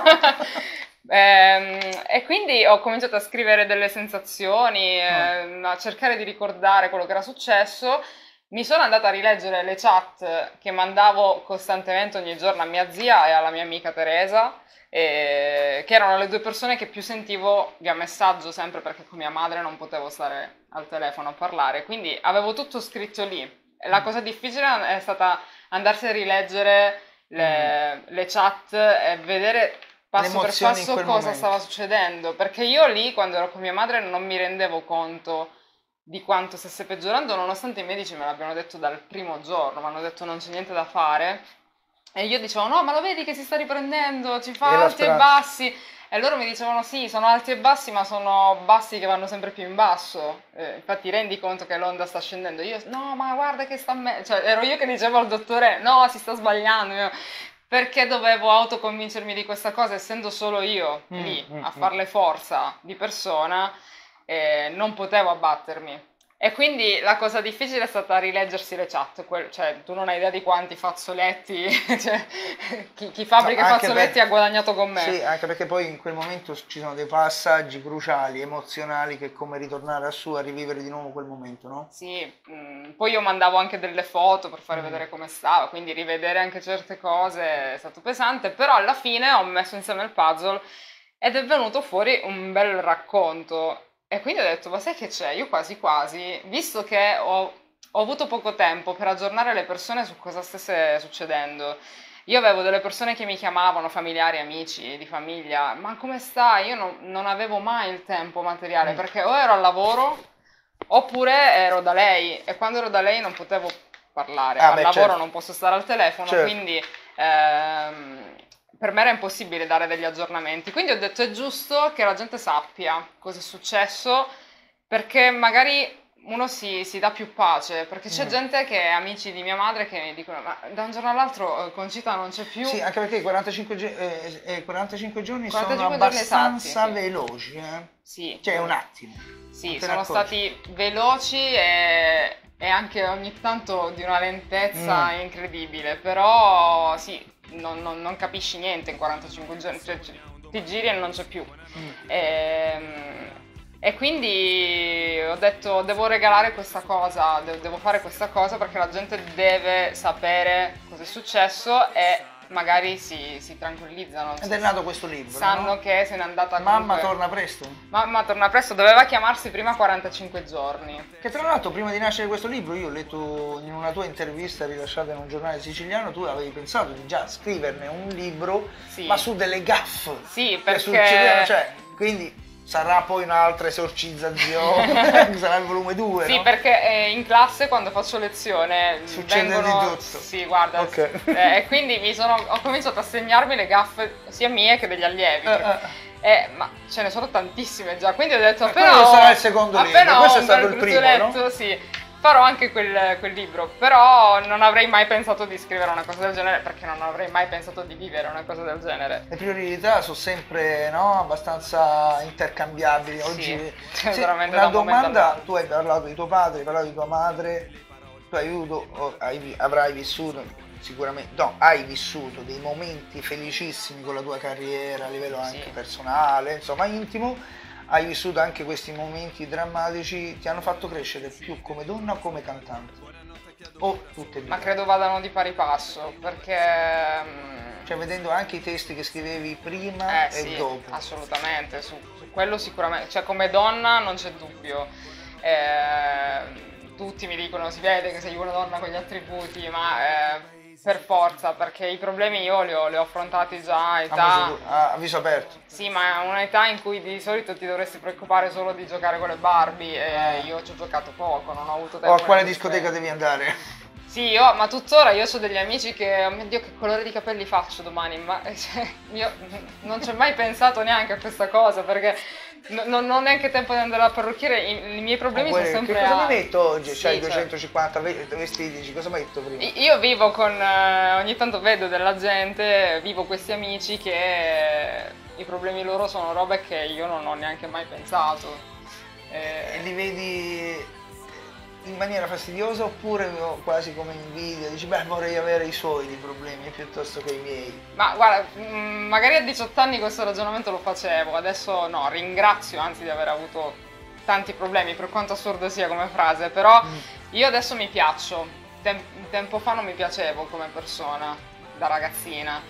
[SPEAKER 2] Ehm, e quindi ho cominciato a scrivere delle sensazioni, ehm, a cercare di ricordare quello che era successo. Mi sono andata a rileggere le chat che mandavo costantemente ogni giorno a mia zia e alla mia amica Teresa, eh, che erano le due persone che più sentivo via messaggio, sempre perché con mia madre non potevo stare al telefono a parlare, quindi avevo tutto scritto lì. E la cosa difficile è stata andarsi a rileggere le, le chat e vedere passo per
[SPEAKER 1] emozioni in
[SPEAKER 2] passo
[SPEAKER 1] quel
[SPEAKER 2] cosa
[SPEAKER 1] momento.
[SPEAKER 2] stava succedendo, perché io lì, quando ero con mia madre, non mi rendevo conto di quanto stesse peggiorando, nonostante i medici me l'abbiano detto dal primo giorno, mi hanno detto non c'è niente da fare, e io dicevo no, ma lo vedi che si sta riprendendo, ci fa
[SPEAKER 1] E la
[SPEAKER 2] alti e
[SPEAKER 1] speranza.
[SPEAKER 2] bassi, e loro mi dicevano sì, sono alti e bassi, ma sono bassi che vanno sempre più in basso, eh, infatti rendi conto che l'onda sta scendendo. Io no, ma guarda che sta me-, cioè ero io che dicevo al dottore no, si sta sbagliando, io, perché dovevo autoconvincermi di questa cosa, essendo solo io
[SPEAKER 1] Mm,
[SPEAKER 2] lì
[SPEAKER 1] mm,
[SPEAKER 2] a
[SPEAKER 1] mm.
[SPEAKER 2] farle forza di persona, eh, non potevo abbattermi. E quindi la cosa difficile è stata rileggersi le chat, quel- cioè tu non hai idea di quanti fazzoletti, cioè, chi, chi fabbrica
[SPEAKER 1] No, anche
[SPEAKER 2] fazzoletti
[SPEAKER 1] per-
[SPEAKER 2] ha guadagnato con me.
[SPEAKER 1] Sì, anche perché poi in quel momento ci sono dei passaggi cruciali, emozionali, che è come ritornare a su, a rivivere di nuovo quel momento, no?
[SPEAKER 2] Sì, mm, poi io mandavo anche delle foto per fare
[SPEAKER 1] Mm.
[SPEAKER 2] vedere come stava, quindi rivedere anche certe cose è stato pesante, però alla fine ho messo insieme il puzzle ed è venuto fuori un bel racconto. E quindi ho detto, ma sai che c'è? Io quasi quasi, visto che ho, ho avuto poco tempo per aggiornare le persone su cosa stesse succedendo, io avevo delle persone che mi chiamavano, familiari, amici di famiglia, ma come stai? Io non, non avevo mai il tempo materiale,
[SPEAKER 1] Mm.
[SPEAKER 2] perché o ero al lavoro oppure ero da lei, e quando ero da lei non potevo parlare,
[SPEAKER 1] Ah,
[SPEAKER 2] al
[SPEAKER 1] beh,
[SPEAKER 2] lavoro
[SPEAKER 1] certo.
[SPEAKER 2] non posso stare al telefono,
[SPEAKER 1] Certo.
[SPEAKER 2] quindi ehm, per me era impossibile dare degli aggiornamenti. Quindi ho detto è giusto che la gente sappia cosa è successo, perché magari uno si, si dà più pace, perché c'è
[SPEAKER 1] Mm.
[SPEAKER 2] gente che è amici di mia madre che mi dicono ma da un giorno all'altro eh, Concita non c'è più.
[SPEAKER 1] Sì, anche perché i quarantacinque, gi- eh, eh, quarantacinque giorni sono
[SPEAKER 2] quarantacinque giorni
[SPEAKER 1] abbastanza
[SPEAKER 2] esatti, sì.
[SPEAKER 1] veloci, eh?
[SPEAKER 2] Sì.
[SPEAKER 1] Cioè un attimo.
[SPEAKER 2] Sì,
[SPEAKER 1] Non te ne
[SPEAKER 2] sono
[SPEAKER 1] accorgi.
[SPEAKER 2] stati veloci e, e anche ogni tanto di una lentezza
[SPEAKER 1] Mm.
[SPEAKER 2] incredibile, però sì, non, non- non capisci niente in quarantacinque giorni, cioè, cioè, ti giri e non c'è più.
[SPEAKER 1] Mm.
[SPEAKER 2] Ehm, E, quindi ho detto devo regalare questa cosa, de- devo fare questa cosa perché la gente deve sapere cosa è successo e magari si, si tranquillizzano.
[SPEAKER 1] Ed è nato questo libro,
[SPEAKER 2] sanno
[SPEAKER 1] no?
[SPEAKER 2] che se n'è andata
[SPEAKER 1] Mamma
[SPEAKER 2] comunque...
[SPEAKER 1] torna presto?
[SPEAKER 2] Mamma torna presto, doveva chiamarsi prima quarantacinque giorni.
[SPEAKER 1] Che tra l'altro prima di nascere questo libro io ho letto in una tua intervista rilasciata in un giornale siciliano, tu avevi pensato di già scriverne un libro,
[SPEAKER 2] sì.
[SPEAKER 1] ma su delle gaffe.
[SPEAKER 2] Sì, perché...
[SPEAKER 1] Succedevano, cioè, quindi sarà poi un'altra esorcizzazione, sarà il volume due,
[SPEAKER 2] Sì,
[SPEAKER 1] no?
[SPEAKER 2] perché eh, in classe quando faccio lezione
[SPEAKER 1] succede
[SPEAKER 2] vengono...
[SPEAKER 1] di tutto.
[SPEAKER 2] Sì, guarda,
[SPEAKER 1] okay.
[SPEAKER 2] eh, e quindi mi sono, ho cominciato a segnarmi le gaffe sia mie che degli allievi.
[SPEAKER 1] Eh, eh.
[SPEAKER 2] Eh, ma ce ne sono tantissime già, quindi ho detto
[SPEAKER 1] eh,
[SPEAKER 2] appena
[SPEAKER 1] quello
[SPEAKER 2] ho,
[SPEAKER 1] sarà il secondo libro, questo è stato il primo, no?
[SPEAKER 2] sì, farò anche quel, quel libro, però non avrei mai pensato di scrivere una cosa del genere, perché non avrei mai pensato di vivere una cosa del genere.
[SPEAKER 1] Le priorità sono sempre, no, abbastanza intercambiabili. Oggi
[SPEAKER 2] sì,
[SPEAKER 1] se,
[SPEAKER 2] veramente
[SPEAKER 1] una
[SPEAKER 2] da un
[SPEAKER 1] domanda, tu hai parlato di tuo padre, hai parlato di tua madre, tu hai avuto, o hai, avrai vissuto sicuramente, no, hai vissuto dei momenti felicissimi con la tua carriera a livello anche
[SPEAKER 2] sì.
[SPEAKER 1] personale, insomma intimo. Hai vissuto anche questi momenti drammatici, ti hanno fatto crescere più come donna o come cantante? O tutte e due?
[SPEAKER 2] Ma credo vadano di pari passo, perché...
[SPEAKER 1] Cioè vedendo anche i testi che scrivevi prima
[SPEAKER 2] eh,
[SPEAKER 1] e
[SPEAKER 2] sì,
[SPEAKER 1] dopo.
[SPEAKER 2] Assolutamente, su, su quello sicuramente, cioè come donna non c'è dubbio. Eh, tutti mi dicono, si vede che sei una donna con gli attributi, ma... Eh, per forza, perché i problemi io li ho, li ho affrontati già a età...
[SPEAKER 1] A viso aperto.
[SPEAKER 2] Sì, ma è un'età in cui di solito ti dovresti preoccupare solo di giocare con le Barbie e io ci ho giocato poco, non ho avuto tempo...
[SPEAKER 1] O a quale discoteca devi andare?
[SPEAKER 2] Sì, io, ma tuttora io ho degli amici che, oh mio Dio, che colore di capelli faccio domani, ma cioè, io non ci ho mai pensato neanche a questa cosa, perché no, non ho neanche tempo di andare al parrucchiere, i, i miei problemi
[SPEAKER 1] oh,
[SPEAKER 2] sono sempre...
[SPEAKER 1] Che cosa mi metto oggi?
[SPEAKER 2] Sì,
[SPEAKER 1] C'hai
[SPEAKER 2] cioè...
[SPEAKER 1] duecentocinquanta vestiti, cosa metto prima?
[SPEAKER 2] Io vivo con, eh, ogni tanto vedo della gente, vivo questi amici che eh, i problemi loro sono robe che io non ho neanche mai pensato.
[SPEAKER 1] Eh, e li vedi in maniera fastidiosa oppure quasi come invidia? Dici, beh, vorrei avere i suoi di problemi piuttosto che i miei.
[SPEAKER 2] Ma guarda, mh, magari a diciotto anni questo ragionamento lo facevo, adesso no, ringrazio anzi di aver avuto tanti problemi, per quanto assurdo sia come frase, però mm. io adesso mi piaccio, Tem- tempo fa non mi piacevo come persona, da ragazzina,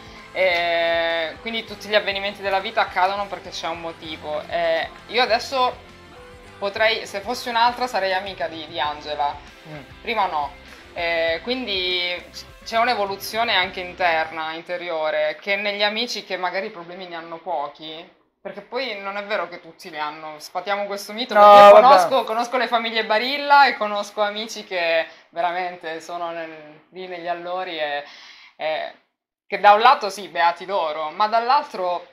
[SPEAKER 2] e quindi tutti gli avvenimenti della vita accadono perché c'è un motivo. E io adesso potrei, se fossi un'altra sarei amica di, di Angela, mm. prima no, e quindi c'è un'evoluzione anche interna, interiore, che negli amici che magari i problemi ne hanno pochi, perché poi non è vero che tutti li hanno, sfatiamo questo mito,
[SPEAKER 1] no,
[SPEAKER 2] perché io conosco, conosco le famiglie Barilla e conosco amici che veramente sono nel, lì negli allori e, e che da un lato sì, beati loro, ma dall'altro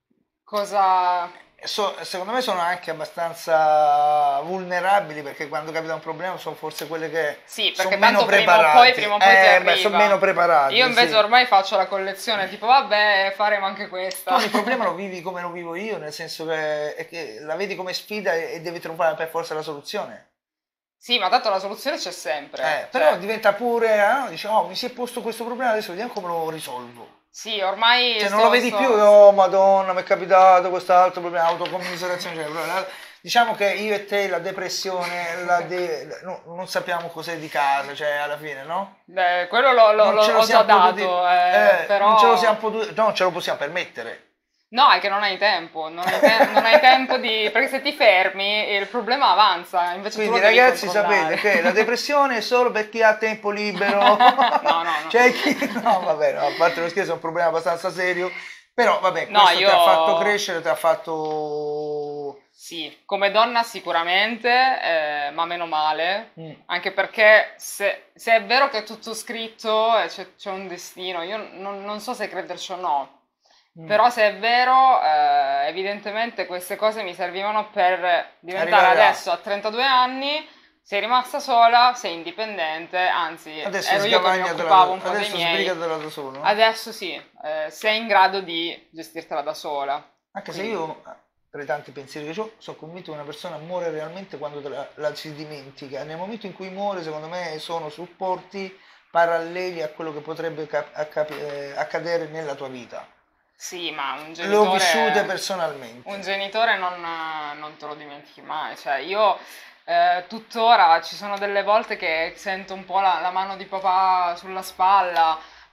[SPEAKER 2] cosa...
[SPEAKER 1] So, secondo me sono anche abbastanza vulnerabili, perché quando capita un problema sono forse quelle che
[SPEAKER 2] sì,
[SPEAKER 1] sono
[SPEAKER 2] perché
[SPEAKER 1] meno
[SPEAKER 2] tanto
[SPEAKER 1] preparate.
[SPEAKER 2] Prima o poi, prima o poi
[SPEAKER 1] eh,
[SPEAKER 2] ti arriva.
[SPEAKER 1] Beh, sono meno preparati.
[SPEAKER 2] Io invece
[SPEAKER 1] sì.
[SPEAKER 2] ormai faccio la collezione, tipo vabbè, faremo anche questa.
[SPEAKER 1] Tu il problema lo vivi come lo vivo io, nel senso che, è che la vedi come sfida e devi trovare per forza la soluzione.
[SPEAKER 2] Sì, ma tanto la soluzione c'è sempre.
[SPEAKER 1] Eh,
[SPEAKER 2] cioè...
[SPEAKER 1] Però diventa pure, no? Dici, oh, mi si è posto questo problema, adesso vediamo come lo risolvo.
[SPEAKER 2] Sì, ormai...
[SPEAKER 1] Cioè,
[SPEAKER 2] sto,
[SPEAKER 1] non lo vedi
[SPEAKER 2] sto...
[SPEAKER 1] più, oh madonna, mi è capitato quest'altro problema, autocommiserazione, cioè, diciamo che io e te la depressione, la de... no, non sappiamo cos'è di casa, cioè alla fine, no?
[SPEAKER 2] Beh, quello lo, lo, lo ho già dato, eh,
[SPEAKER 1] eh,
[SPEAKER 2] però...
[SPEAKER 1] Non ce lo siamo potuti, non ce lo possiamo permettere.
[SPEAKER 2] No, è che non hai tempo, non hai, te- non hai tempo di... perché se ti fermi il problema avanza, invece
[SPEAKER 1] quindi
[SPEAKER 2] tu lo devi
[SPEAKER 1] ragazzi sapete che la depressione è solo per chi ha tempo libero. no,
[SPEAKER 2] no, no.
[SPEAKER 1] Cioè chi... No, vabbè, no, a parte lo scherzo è un problema abbastanza serio, però vabbè,
[SPEAKER 2] no,
[SPEAKER 1] questo
[SPEAKER 2] io...
[SPEAKER 1] ti ha fatto crescere, ti ha fatto...
[SPEAKER 2] Sì, come donna sicuramente, eh, ma meno male, mm. anche perché se, se è vero che è tutto scritto e c'è, c'è un destino, io non, non so se crederci o no. Mm. Però se è vero, eh, evidentemente queste cose mi servivano per diventare
[SPEAKER 1] Arriverà.
[SPEAKER 2] Adesso a trentadue anni, sei rimasta sola, sei indipendente, anzi
[SPEAKER 1] adesso
[SPEAKER 2] ero io che mi occupavo un po' dei miei.
[SPEAKER 1] Da solo.
[SPEAKER 2] Adesso sì, eh, sei in grado di gestirtela da sola.
[SPEAKER 1] Anche
[SPEAKER 2] Quindi...
[SPEAKER 1] se io, tra i tanti pensieri che ho, sono convinto che una persona muore realmente quando la, la si dimentica. Nel momento in cui muore, secondo me, sono supporti paralleli a quello che potrebbe cap- accap- eh, accadere nella tua vita.
[SPEAKER 2] Sì, ma un genitore...
[SPEAKER 1] L'ho vissute personalmente.
[SPEAKER 2] Un genitore non, non te lo dimentichi mai, cioè io eh, tuttora ci sono delle volte che sento un po' la, la mano di papà sulla spalla,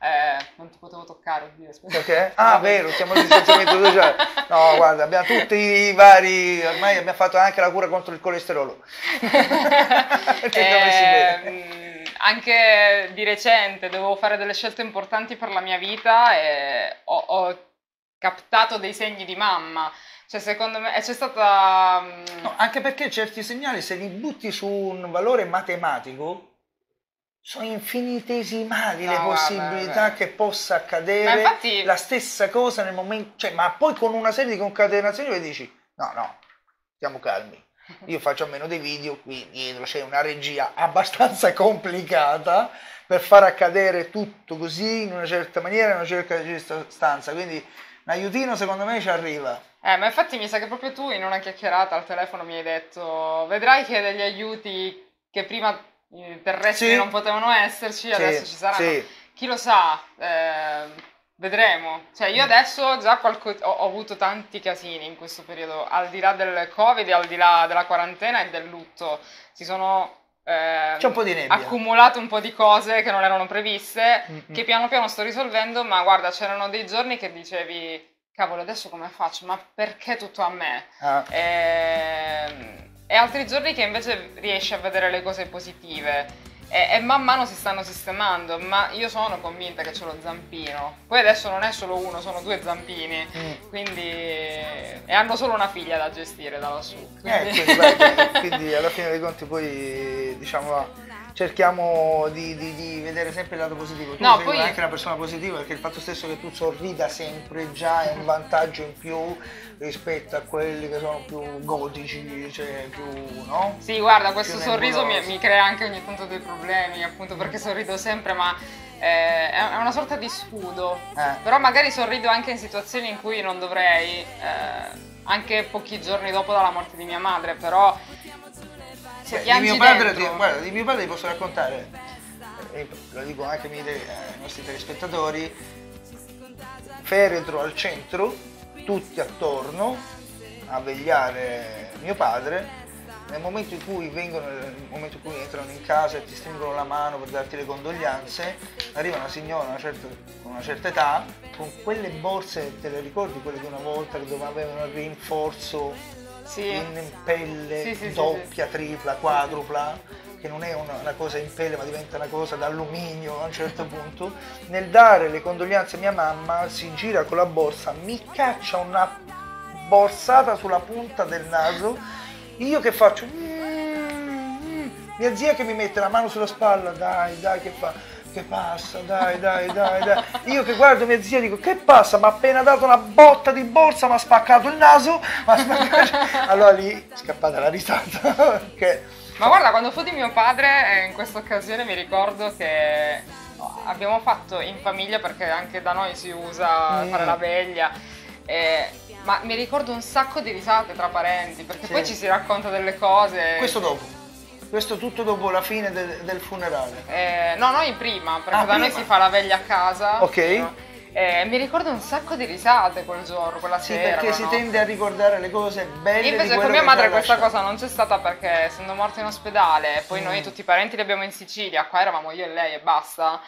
[SPEAKER 2] Eh, non ti potevo toccare, oddio, aspetta.
[SPEAKER 1] Perché? Ah, vero, siamo al distanziamento sociale. No, guarda, abbiamo tutti i vari, ormai abbiamo fatto anche la cura contro il colesterolo.
[SPEAKER 2] eh, anche di recente dovevo fare delle scelte importanti per la mia vita e ho, ho captato dei segni di mamma. Cioè, secondo me, c'è stata...
[SPEAKER 1] No, anche perché certi segnali, se li butti su un valore matematico, sono infinitesimali no, le possibilità vabbè, che possa accadere infatti... la stessa cosa nel momento, cioè, ma poi con una serie di concatenazioni dove dici no, no, stiamo calmi, io faccio almeno dei video, qui dietro c'è una regia abbastanza complicata per far accadere tutto così in una certa maniera, in una certa circostanza, quindi un aiutino secondo me ci arriva.
[SPEAKER 2] Eh, ma infatti mi sa che proprio tu in una chiacchierata al telefono mi hai detto vedrai che degli aiuti che prima terrestri sì. non potevano esserci, adesso sì, ci saranno. Sì. Chi lo sa, eh, vedremo. Cioè io adesso già qualco, ho, ho avuto tanti casini in questo periodo, al di là del Covid, al di là della quarantena e del lutto. Si sono eh,
[SPEAKER 1] C'è un po' di nebbia.
[SPEAKER 2] accumulate un po' di cose che non erano previste, mm-hmm. che piano piano sto risolvendo, ma guarda, c'erano dei giorni che dicevi, cavolo, adesso come faccio? Ma perché tutto a me? Ah. E, e altri giorni che invece riesci a vedere le cose positive e, e man mano si stanno sistemando, ma io sono convinta che c'è lo zampino. Poi adesso non è solo uno, sono due zampini, mm. quindi e hanno solo una figlia da gestire da lassù.
[SPEAKER 1] Quindi... Eh, quindi, vai, quindi alla fine dei conti poi diciamo cerchiamo di, di, di vedere sempre il lato positivo. Tu
[SPEAKER 2] no,
[SPEAKER 1] sei
[SPEAKER 2] poi...
[SPEAKER 1] anche una persona positiva, perché il fatto stesso che tu sorrida sempre già è un vantaggio in più rispetto a quelli che sono più gotici, cioè più, no?
[SPEAKER 2] Sì, guarda, questo sorriso mi, mi crea anche ogni tanto dei problemi, appunto perché sorrido sempre, ma eh, è una sorta di scudo. Eh. Però magari sorrido anche in situazioni in cui non dovrei, eh, anche pochi giorni dopo dalla morte di mia madre, però...
[SPEAKER 1] Beh, di mio padre, ti, guarda, di mio padre ti posso raccontare, eh, lo dico anche ai, ai nostri telespettatori, feretro al centro, tutti attorno a vegliare mio padre, nel momento in cui vengono, nel momento in cui entrano in casa e ti stringono la mano per darti le condoglianze, arriva una signora una certa, con una certa età, con quelle borse, te le ricordi, quelle di una volta che dove avevano il rinforzo sì. in pelle sì, sì, doppia, sì, tripla, quadrupla, che non è una, una cosa in pelle ma diventa una cosa d'alluminio a un certo punto, nel dare le condoglianze a mia mamma si gira con la borsa, mi caccia una borsata sulla punta del naso, io che faccio mm, mm, mia zia che mi mette la mano sulla spalla, dai dai che fa, che passa, dai dai dai dai, io che guardo mia zia dico che passa, mi ha appena dato una botta di borsa, mi ha spaccato il naso, spaccato... allora lì scappata la risata. Che...
[SPEAKER 2] ma guarda, quando fu di mio padre in questa occasione mi ricordo che abbiamo fatto in famiglia, perché anche da noi si usa mm. fare la veglia, e... ma mi ricordo un sacco di risate tra parenti, perché sì. poi ci si racconta delle cose.
[SPEAKER 1] Questo dopo? Questo tutto dopo la fine del, del funerale?
[SPEAKER 2] Eh, no, noi prima, perché ah, da prima. noi si fa la veglia a casa.
[SPEAKER 1] Ok.
[SPEAKER 2] No? Eh, mi ricordo un sacco di risate quel giorno, quella
[SPEAKER 1] sì,
[SPEAKER 2] sera.
[SPEAKER 1] Perché si tende a ricordare le cose belle.
[SPEAKER 2] Invece
[SPEAKER 1] di
[SPEAKER 2] con mia madre questa
[SPEAKER 1] lasciato.
[SPEAKER 2] cosa non c'è stata, perché essendo morta in ospedale, poi mm. noi tutti i parenti li abbiamo in Sicilia, qua eravamo io e lei e basta.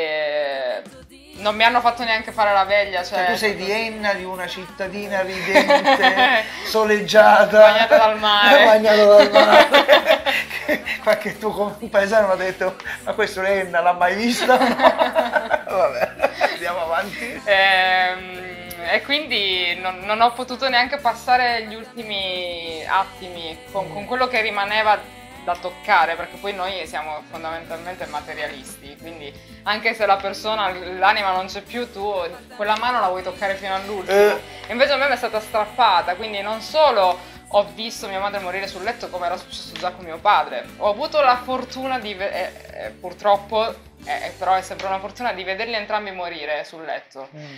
[SPEAKER 2] E non mi hanno fatto neanche fare la veglia. Cioè,
[SPEAKER 1] cioè tu sei di Enna, di una cittadina ridente, soleggiata,
[SPEAKER 2] bagnata dal mare.
[SPEAKER 1] bagnata dal mare. Qualche tuo paesano mi ha detto ma questo Enna l'ha mai vista? No? Vabbè, andiamo avanti.
[SPEAKER 2] Ehm, e quindi non, non ho potuto neanche passare gli ultimi attimi con, con quello che rimaneva da toccare, perché poi noi siamo fondamentalmente materialisti, quindi anche se la persona, l'anima non c'è più, tu quella mano la vuoi toccare fino all'ultimo. Eh. Invece a me mi è stata strappata, quindi non solo ho visto mia madre morire sul letto come era successo già con mio padre, ho avuto la fortuna di, eh, eh, purtroppo, eh, però è sempre una fortuna, di vederli entrambi morire sul letto. Mm.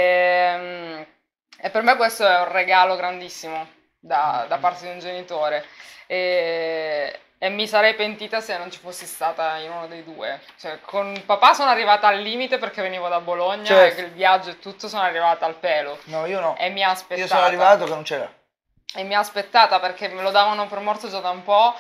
[SPEAKER 2] E, e per me questo è un regalo grandissimo da, da parte di un genitore. E, E mi sarei pentita se non ci fossi stata in uno dei due. Cioè, con papà sono arrivata al limite perché venivo da Bologna, certo. e il viaggio e tutto, sono arrivata al pelo.
[SPEAKER 1] No, io no.
[SPEAKER 2] E mi ha aspettata.
[SPEAKER 1] Io sono arrivato che non c'era.
[SPEAKER 2] E mi ha aspettata perché me lo davano per morto già da un po',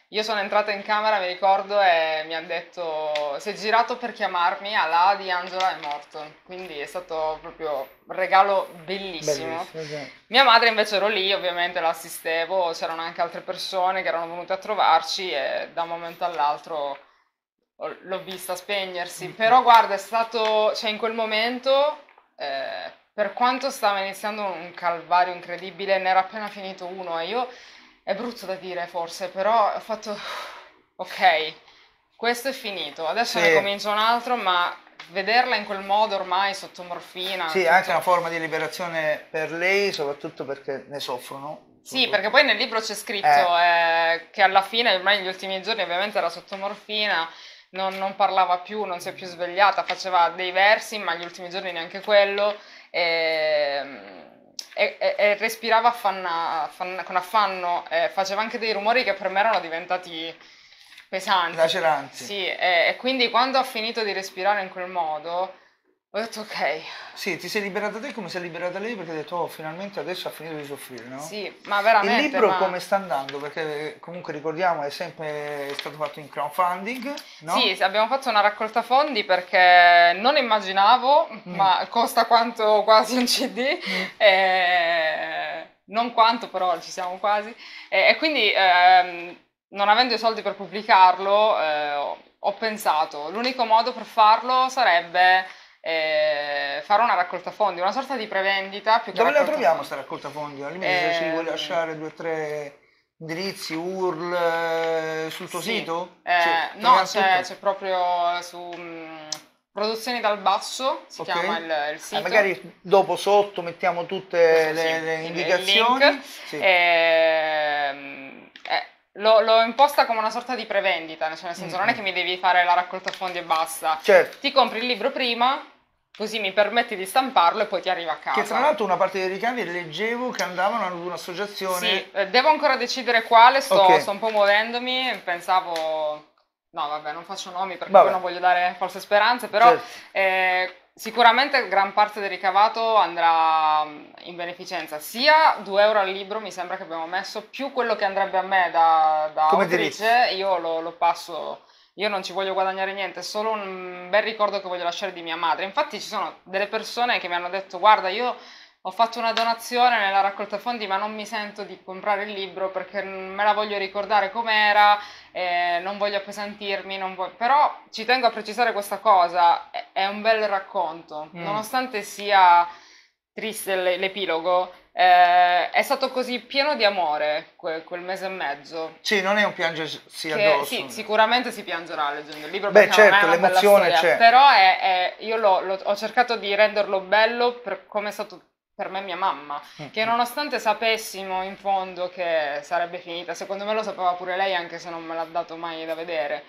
[SPEAKER 2] Io sono entrata in camera, mi ricordo, e mi ha detto, si è girato per chiamarmi, Alà di Angela è morto, quindi è stato proprio un regalo bellissimo.
[SPEAKER 1] Bellissimo, sì.
[SPEAKER 2] Mia madre invece ero lì, ovviamente l'assistevo, c'erano anche altre persone che erano venute a trovarci e da un momento all'altro l'ho vista spegnersi,
[SPEAKER 1] Mm.
[SPEAKER 2] però guarda, è stato, cioè in quel momento, eh, per quanto stava iniziando un calvario incredibile, ne era appena finito uno e io... È brutto da dire forse, però ho fatto, ok, questo è finito, adesso
[SPEAKER 1] Sì.
[SPEAKER 2] ne comincio un altro, ma vederla in quel modo ormai sotto morfina...
[SPEAKER 1] Sì,
[SPEAKER 2] tutto...
[SPEAKER 1] anche una forma di liberazione per lei, soprattutto perché ne soffrono.
[SPEAKER 2] Sì, perché poi nel libro c'è scritto
[SPEAKER 1] Eh.
[SPEAKER 2] eh, che alla fine, ormai negli ultimi giorni ovviamente era sotto morfina, non, non parlava più, non si è più svegliata, faceva dei versi, ma gli ultimi giorni neanche quello. E... E, e, e respirava affanna, affanna, con affanno, eh, faceva anche dei rumori che per me erano diventati pesanti.
[SPEAKER 1] Laceranti.
[SPEAKER 2] Sì, e, e quindi quando ho finito di respirare in quel modo, ho detto ok.
[SPEAKER 1] Sì, ti sei liberata te come si è liberata lei, perché hai detto, oh, finalmente adesso ha finito di soffrire, no?
[SPEAKER 2] Sì, ma veramente.
[SPEAKER 1] Il libro
[SPEAKER 2] ma...
[SPEAKER 1] come sta andando? Perché comunque ricordiamo è sempre è stato fatto in crowdfunding, no?
[SPEAKER 2] Sì, abbiamo fatto una raccolta fondi perché non immaginavo, mm. ma costa quanto quasi un C D, mm. e... non quanto però ci siamo quasi, e, e quindi ehm, non avendo i soldi per pubblicarlo eh, ho, ho pensato l'unico modo per farlo sarebbe eh, fare una raccolta fondi, una sorta di prevendita più che
[SPEAKER 1] Dove la troviamo
[SPEAKER 2] fondi.
[SPEAKER 1] sta raccolta fondi? Al limite eh, se ci vuoi lasciare due o tre indirizzi, U R L eh, sul tuo
[SPEAKER 2] sì.
[SPEAKER 1] sito?
[SPEAKER 2] Eh,
[SPEAKER 1] Cioè,
[SPEAKER 2] no, c'è, c'è proprio su mh, Produzioni dal Basso, si
[SPEAKER 1] okay.
[SPEAKER 2] chiama il, il sito.
[SPEAKER 1] Eh, magari dopo sotto mettiamo tutte le,
[SPEAKER 2] sì,
[SPEAKER 1] le
[SPEAKER 2] il,
[SPEAKER 1] indicazioni.
[SPEAKER 2] Il link.
[SPEAKER 1] Sì.
[SPEAKER 2] E, eh, l'ho, l'ho imposta come una sorta di prevendita, nel senso mm-hmm. non è che mi devi fare la raccolta fondi e basta.
[SPEAKER 1] Certo.
[SPEAKER 2] Ti compri il libro prima, così mi permetti di stamparlo e poi ti arriva a casa.
[SPEAKER 1] Che tra l'altro una parte dei ricavi leggevo che andavano ad un'associazione.
[SPEAKER 2] Sì, eh, devo ancora decidere quale, sto,
[SPEAKER 1] okay.
[SPEAKER 2] sto un po' muovendomi, pensavo... No, vabbè, non faccio nomi perché
[SPEAKER 1] vabbè.
[SPEAKER 2] poi non voglio dare false speranze, però
[SPEAKER 1] certo.
[SPEAKER 2] eh, sicuramente gran parte del ricavato andrà in beneficenza. Sia due euro al libro mi sembra che abbiamo messo, più quello che andrebbe a me da, da autrice, io lo, lo passo... Io non ci voglio guadagnare niente, è solo un bel ricordo che voglio lasciare di mia madre. Infatti ci sono delle persone che mi hanno detto guarda, io ho fatto una donazione nella raccolta fondi ma non mi sento di comprare il libro perché me la voglio ricordare com'era, eh, non voglio appesantirmi, non voglio... però ci tengo a precisare questa cosa, è, è un bel racconto, mm. nonostante sia triste l'epilogo. Eh, è stato così pieno di amore quel, quel mese e mezzo.
[SPEAKER 1] Sì, non è un piangersi
[SPEAKER 2] che,
[SPEAKER 1] addosso.
[SPEAKER 2] Sì, sicuramente si piangerà leggendo il libro.
[SPEAKER 1] Beh, certo, l'emozione c'è.
[SPEAKER 2] Però è, è, io lo, lo, ho cercato di renderlo bello per come è stato per me mia mamma, mm-hmm. che nonostante sapessimo in fondo che sarebbe finita, secondo me lo sapeva pure lei, anche se non me l'ha dato mai da vedere.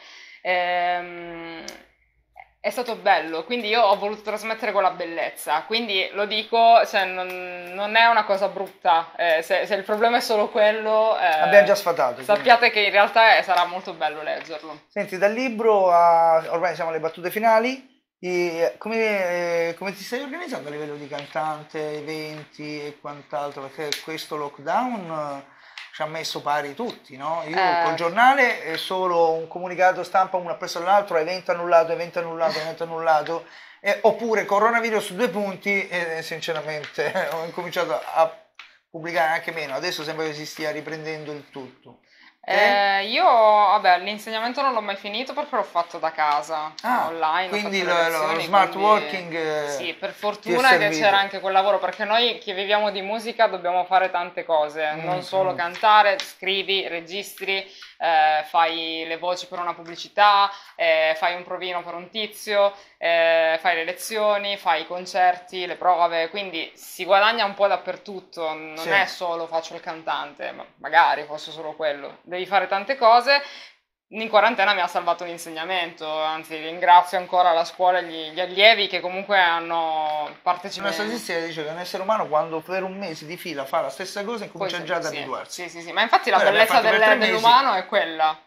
[SPEAKER 2] Ehm, È stato bello, quindi io ho voluto trasmettere quella bellezza, quindi lo dico, cioè, non, non è una cosa brutta, eh, se, se il problema è solo quello, eh,
[SPEAKER 1] abbiamo già sfatato.
[SPEAKER 2] Sappiate quindi. Che in realtà è, sarà molto bello leggerlo.
[SPEAKER 1] Senti, dal libro a, ormai siamo alle battute finali, e come, eh, come ti stai organizzando a livello di cantante, eventi e quant'altro, perché questo lockdown... ci ha messo pari tutti, no? Io eh. col giornale è solo un comunicato stampa uno appresso all'altro, evento annullato, evento annullato, evento annullato, eh, oppure coronavirus due punti e sinceramente ho incominciato a pubblicare anche meno, adesso sembra che si stia riprendendo il tutto.
[SPEAKER 2] Eh, io, vabbè, l'insegnamento non l'ho mai finito perché l'ho fatto da casa,
[SPEAKER 1] ah,
[SPEAKER 2] online.
[SPEAKER 1] Quindi lo, lezioni, lo smart quindi, working. Eh,
[SPEAKER 2] sì, per fortuna che c'era anche quel lavoro, perché noi che viviamo di musica dobbiamo fare tante cose, mm, non solo mm. cantare, scrivi, registri, eh, fai le voci per una pubblicità, eh, fai un provino per un tizio, eh, fai le lezioni, fai i concerti, le prove, quindi si guadagna un po' dappertutto, non sì. è solo faccio il cantante, ma magari fosse solo quello. Devi fare tante cose. In quarantena mi ha salvato l'insegnamento, anzi ringrazio ancora la scuola e gli, gli allievi che comunque hanno partecipato.
[SPEAKER 1] Una statistica dice che un essere umano quando per un mese di fila fa la stessa cosa incomincia già ad
[SPEAKER 2] sì,
[SPEAKER 1] abituarsi.
[SPEAKER 2] Sì, sì, sì, ma infatti la Poi bellezza del, dell'umano è quella.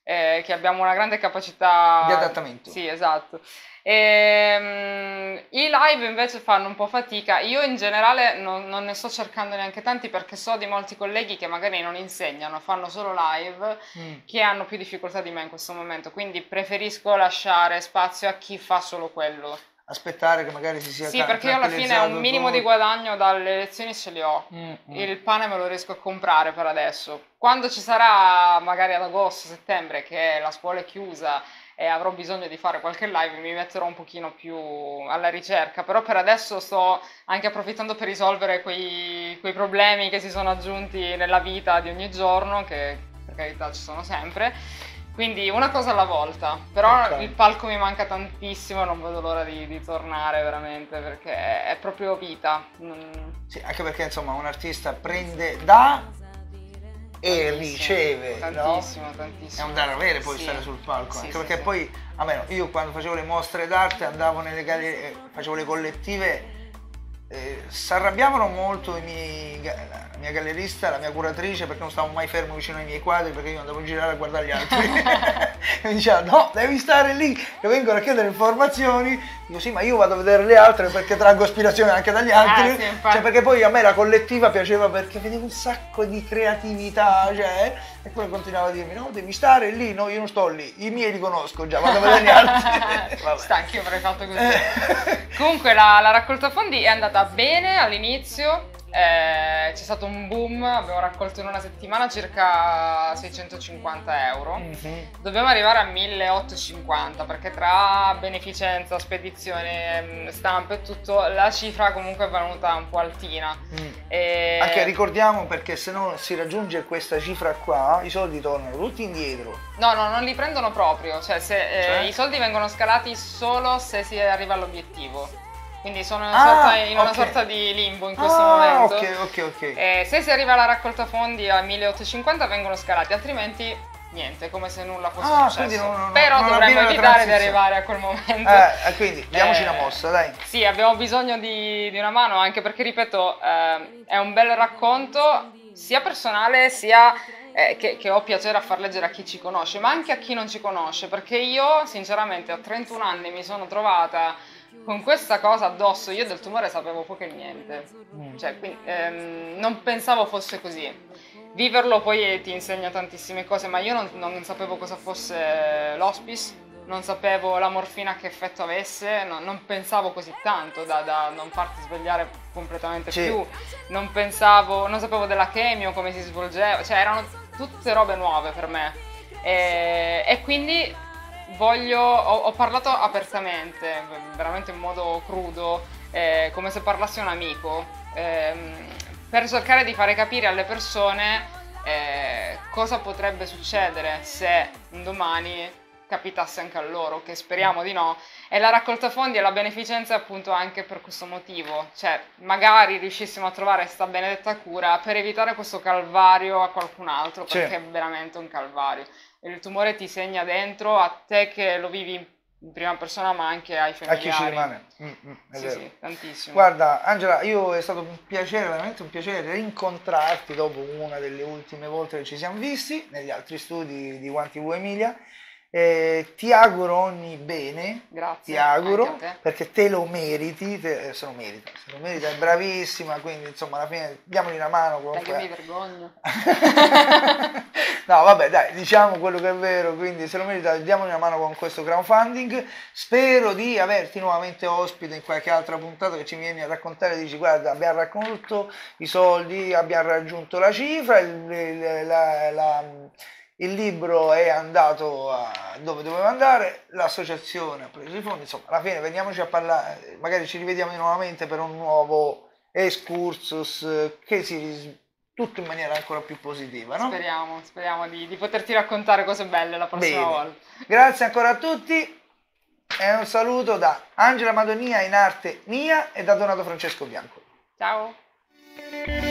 [SPEAKER 2] eh, che abbiamo una grande capacità
[SPEAKER 1] di adattamento.
[SPEAKER 2] Sì, esatto. E, um, i live invece fanno un po' fatica. Io in generale non, non ne sto cercando neanche tanti, perché so di molti colleghi che magari non insegnano, fanno solo live, mm. che hanno più difficoltà di me in questo momento, quindi preferisco lasciare spazio a chi fa solo quello.
[SPEAKER 1] Aspettare che magari si sia
[SPEAKER 2] Sì, perché io alla fine un minimo con... di guadagno dalle lezioni ce li ho. Mm, mm. Il pane me lo riesco a comprare per adesso. Quando ci sarà magari ad agosto, settembre, che la scuola è chiusa e avrò bisogno di fare qualche live, mi metterò un pochino più alla ricerca, però per adesso sto anche approfittando per risolvere quei, quei problemi che si sono aggiunti nella vita di ogni giorno, che per carità ci sono sempre, quindi una cosa alla volta. Però okay. Il palco mi manca tantissimo, non vedo l'ora di, di tornare veramente, perché è proprio vita. Mm.
[SPEAKER 1] Sì, anche perché insomma un artista prende da... e riceve,
[SPEAKER 2] tantissimo,
[SPEAKER 1] no?
[SPEAKER 2] Tantissimo,
[SPEAKER 1] è un dare avere poi
[SPEAKER 2] sì.
[SPEAKER 1] Stare sul palco,
[SPEAKER 2] sì,
[SPEAKER 1] anche
[SPEAKER 2] sì,
[SPEAKER 1] perché
[SPEAKER 2] sì.
[SPEAKER 1] Poi almeno io quando facevo le mostre d'arte andavo nelle gallerie, facevo le collettive, eh, si arrabbiavano molto i miei, la mia gallerista, la mia curatrice, perché non stavo mai fermo vicino ai miei quadri, perché io andavo a girare a guardare gli altri e mi diceva no, devi stare lì, che vengono a chiedere informazioni. Dico sì, ma io vado a vedere le altre perché traggo ispirazione anche dagli altri,
[SPEAKER 2] ah, sì,
[SPEAKER 1] cioè, perché poi a me la collettiva piaceva perché vedevo un sacco di creatività, cioè, e poi continuava a dirmi no, devi stare lì, no, io non sto lì, i miei li conosco già, vado a vedere gli altri.
[SPEAKER 2] Sta, anch'io avrei fatto così. Comunque la, la raccolta fondi è andata bene all'inizio. Eh, c'è stato un boom, abbiamo raccolto in una settimana circa seicentocinquanta euro, mm-hmm. Dobbiamo arrivare a milleottocentocinquanta perché tra beneficenza, spedizione, stampa e tutto la cifra comunque è venuta un po' altina. Mm. E...
[SPEAKER 1] Anche ricordiamo, perché se non si raggiunge questa cifra qua i soldi tornano tutti indietro.
[SPEAKER 2] No, no, non li prendono proprio, cioè, se, cioè? Eh, i soldi vengono scalati solo se si arriva all'obiettivo. Quindi sono in,
[SPEAKER 1] ah,
[SPEAKER 2] sorta, in una
[SPEAKER 1] okay.
[SPEAKER 2] sorta di limbo in questo
[SPEAKER 1] ah,
[SPEAKER 2] momento.
[SPEAKER 1] Ok, ok, ok.
[SPEAKER 2] Eh, se si arriva alla raccolta fondi a milleottocentocinquanta vengono scalati, altrimenti niente, come se nulla fosse
[SPEAKER 1] ah,
[SPEAKER 2] successo.
[SPEAKER 1] Non, non,
[SPEAKER 2] Però
[SPEAKER 1] non
[SPEAKER 2] dovremmo evitare di arrivare a quel momento.
[SPEAKER 1] Eh, quindi diamoci
[SPEAKER 2] eh,
[SPEAKER 1] una mossa, dai.
[SPEAKER 2] Sì, abbiamo bisogno di, di una mano, anche perché, ripeto, eh, è un bel racconto, sia personale, sia... Eh, che, che ho piacere a far leggere a chi ci conosce, ma anche a chi non ci conosce, perché io sinceramente a trentuno anni mi sono trovata con questa cosa addosso. Io del tumore sapevo poco e niente, cioè, quindi, ehm, non pensavo fosse così. Viverlo poi ti insegna tantissime cose, ma io non, non sapevo cosa fosse l'hospice, non sapevo la morfina che effetto avesse, no, non pensavo così tanto da, da non farti svegliare completamente sì. più, non pensavo, non sapevo della chemio, come si svolgeva, cioè erano tutte robe nuove per me e, e quindi voglio, ho, ho parlato apertamente, veramente in modo crudo, eh, come se parlassi a un amico, ehm, per cercare di fare capire alle persone eh, cosa potrebbe succedere se un domani capitasse anche a loro, che speriamo di no, e la raccolta fondi e la beneficenza è appunto anche per questo motivo, cioè magari riuscissimo a trovare sta benedetta cura per evitare questo calvario a qualcun altro, perché sì. È veramente un calvario. Il tumore ti segna dentro, a te che lo vivi in prima persona, ma anche ai familiari.
[SPEAKER 1] A chi ci rimane. Mm, mm, è
[SPEAKER 2] sì,
[SPEAKER 1] vero.
[SPEAKER 2] Sì, tantissimo.
[SPEAKER 1] Guarda, Angela, io è stato un piacere, veramente un piacere rincontrarti dopo una delle ultime volte che ci siamo visti, negli altri studi di One ti vu Emilia. Eh, ti auguro ogni bene,
[SPEAKER 2] grazie,
[SPEAKER 1] ti auguro,
[SPEAKER 2] te.
[SPEAKER 1] Perché te lo meriti, te, se lo merita, se lo merita, è bravissima, quindi insomma alla fine diamogli una mano.
[SPEAKER 2] Comunque. Dai che mi vergogno.
[SPEAKER 1] No vabbè dai, diciamo quello che è vero, quindi se lo merita, diamogli una mano con questo crowdfunding. Spero di averti nuovamente ospite in qualche altra puntata, che ci vieni a raccontare, dici guarda abbiamo raccolto i soldi, abbiamo raggiunto la cifra, il, il, la, la il libro è andato a dove doveva andare, l'associazione ha preso i fondi, insomma alla fine veniamoci a parlare, magari ci rivediamo nuovamente per un nuovo excursus che si tutto in maniera ancora più positiva, no?
[SPEAKER 2] Speriamo, speriamo di, di poterti raccontare cose belle la prossima
[SPEAKER 1] Bene.
[SPEAKER 2] volta.
[SPEAKER 1] Grazie ancora a tutti e un saluto da Angela Madonia in arte Nia e da Donato Francesco Bianco.
[SPEAKER 2] Ciao!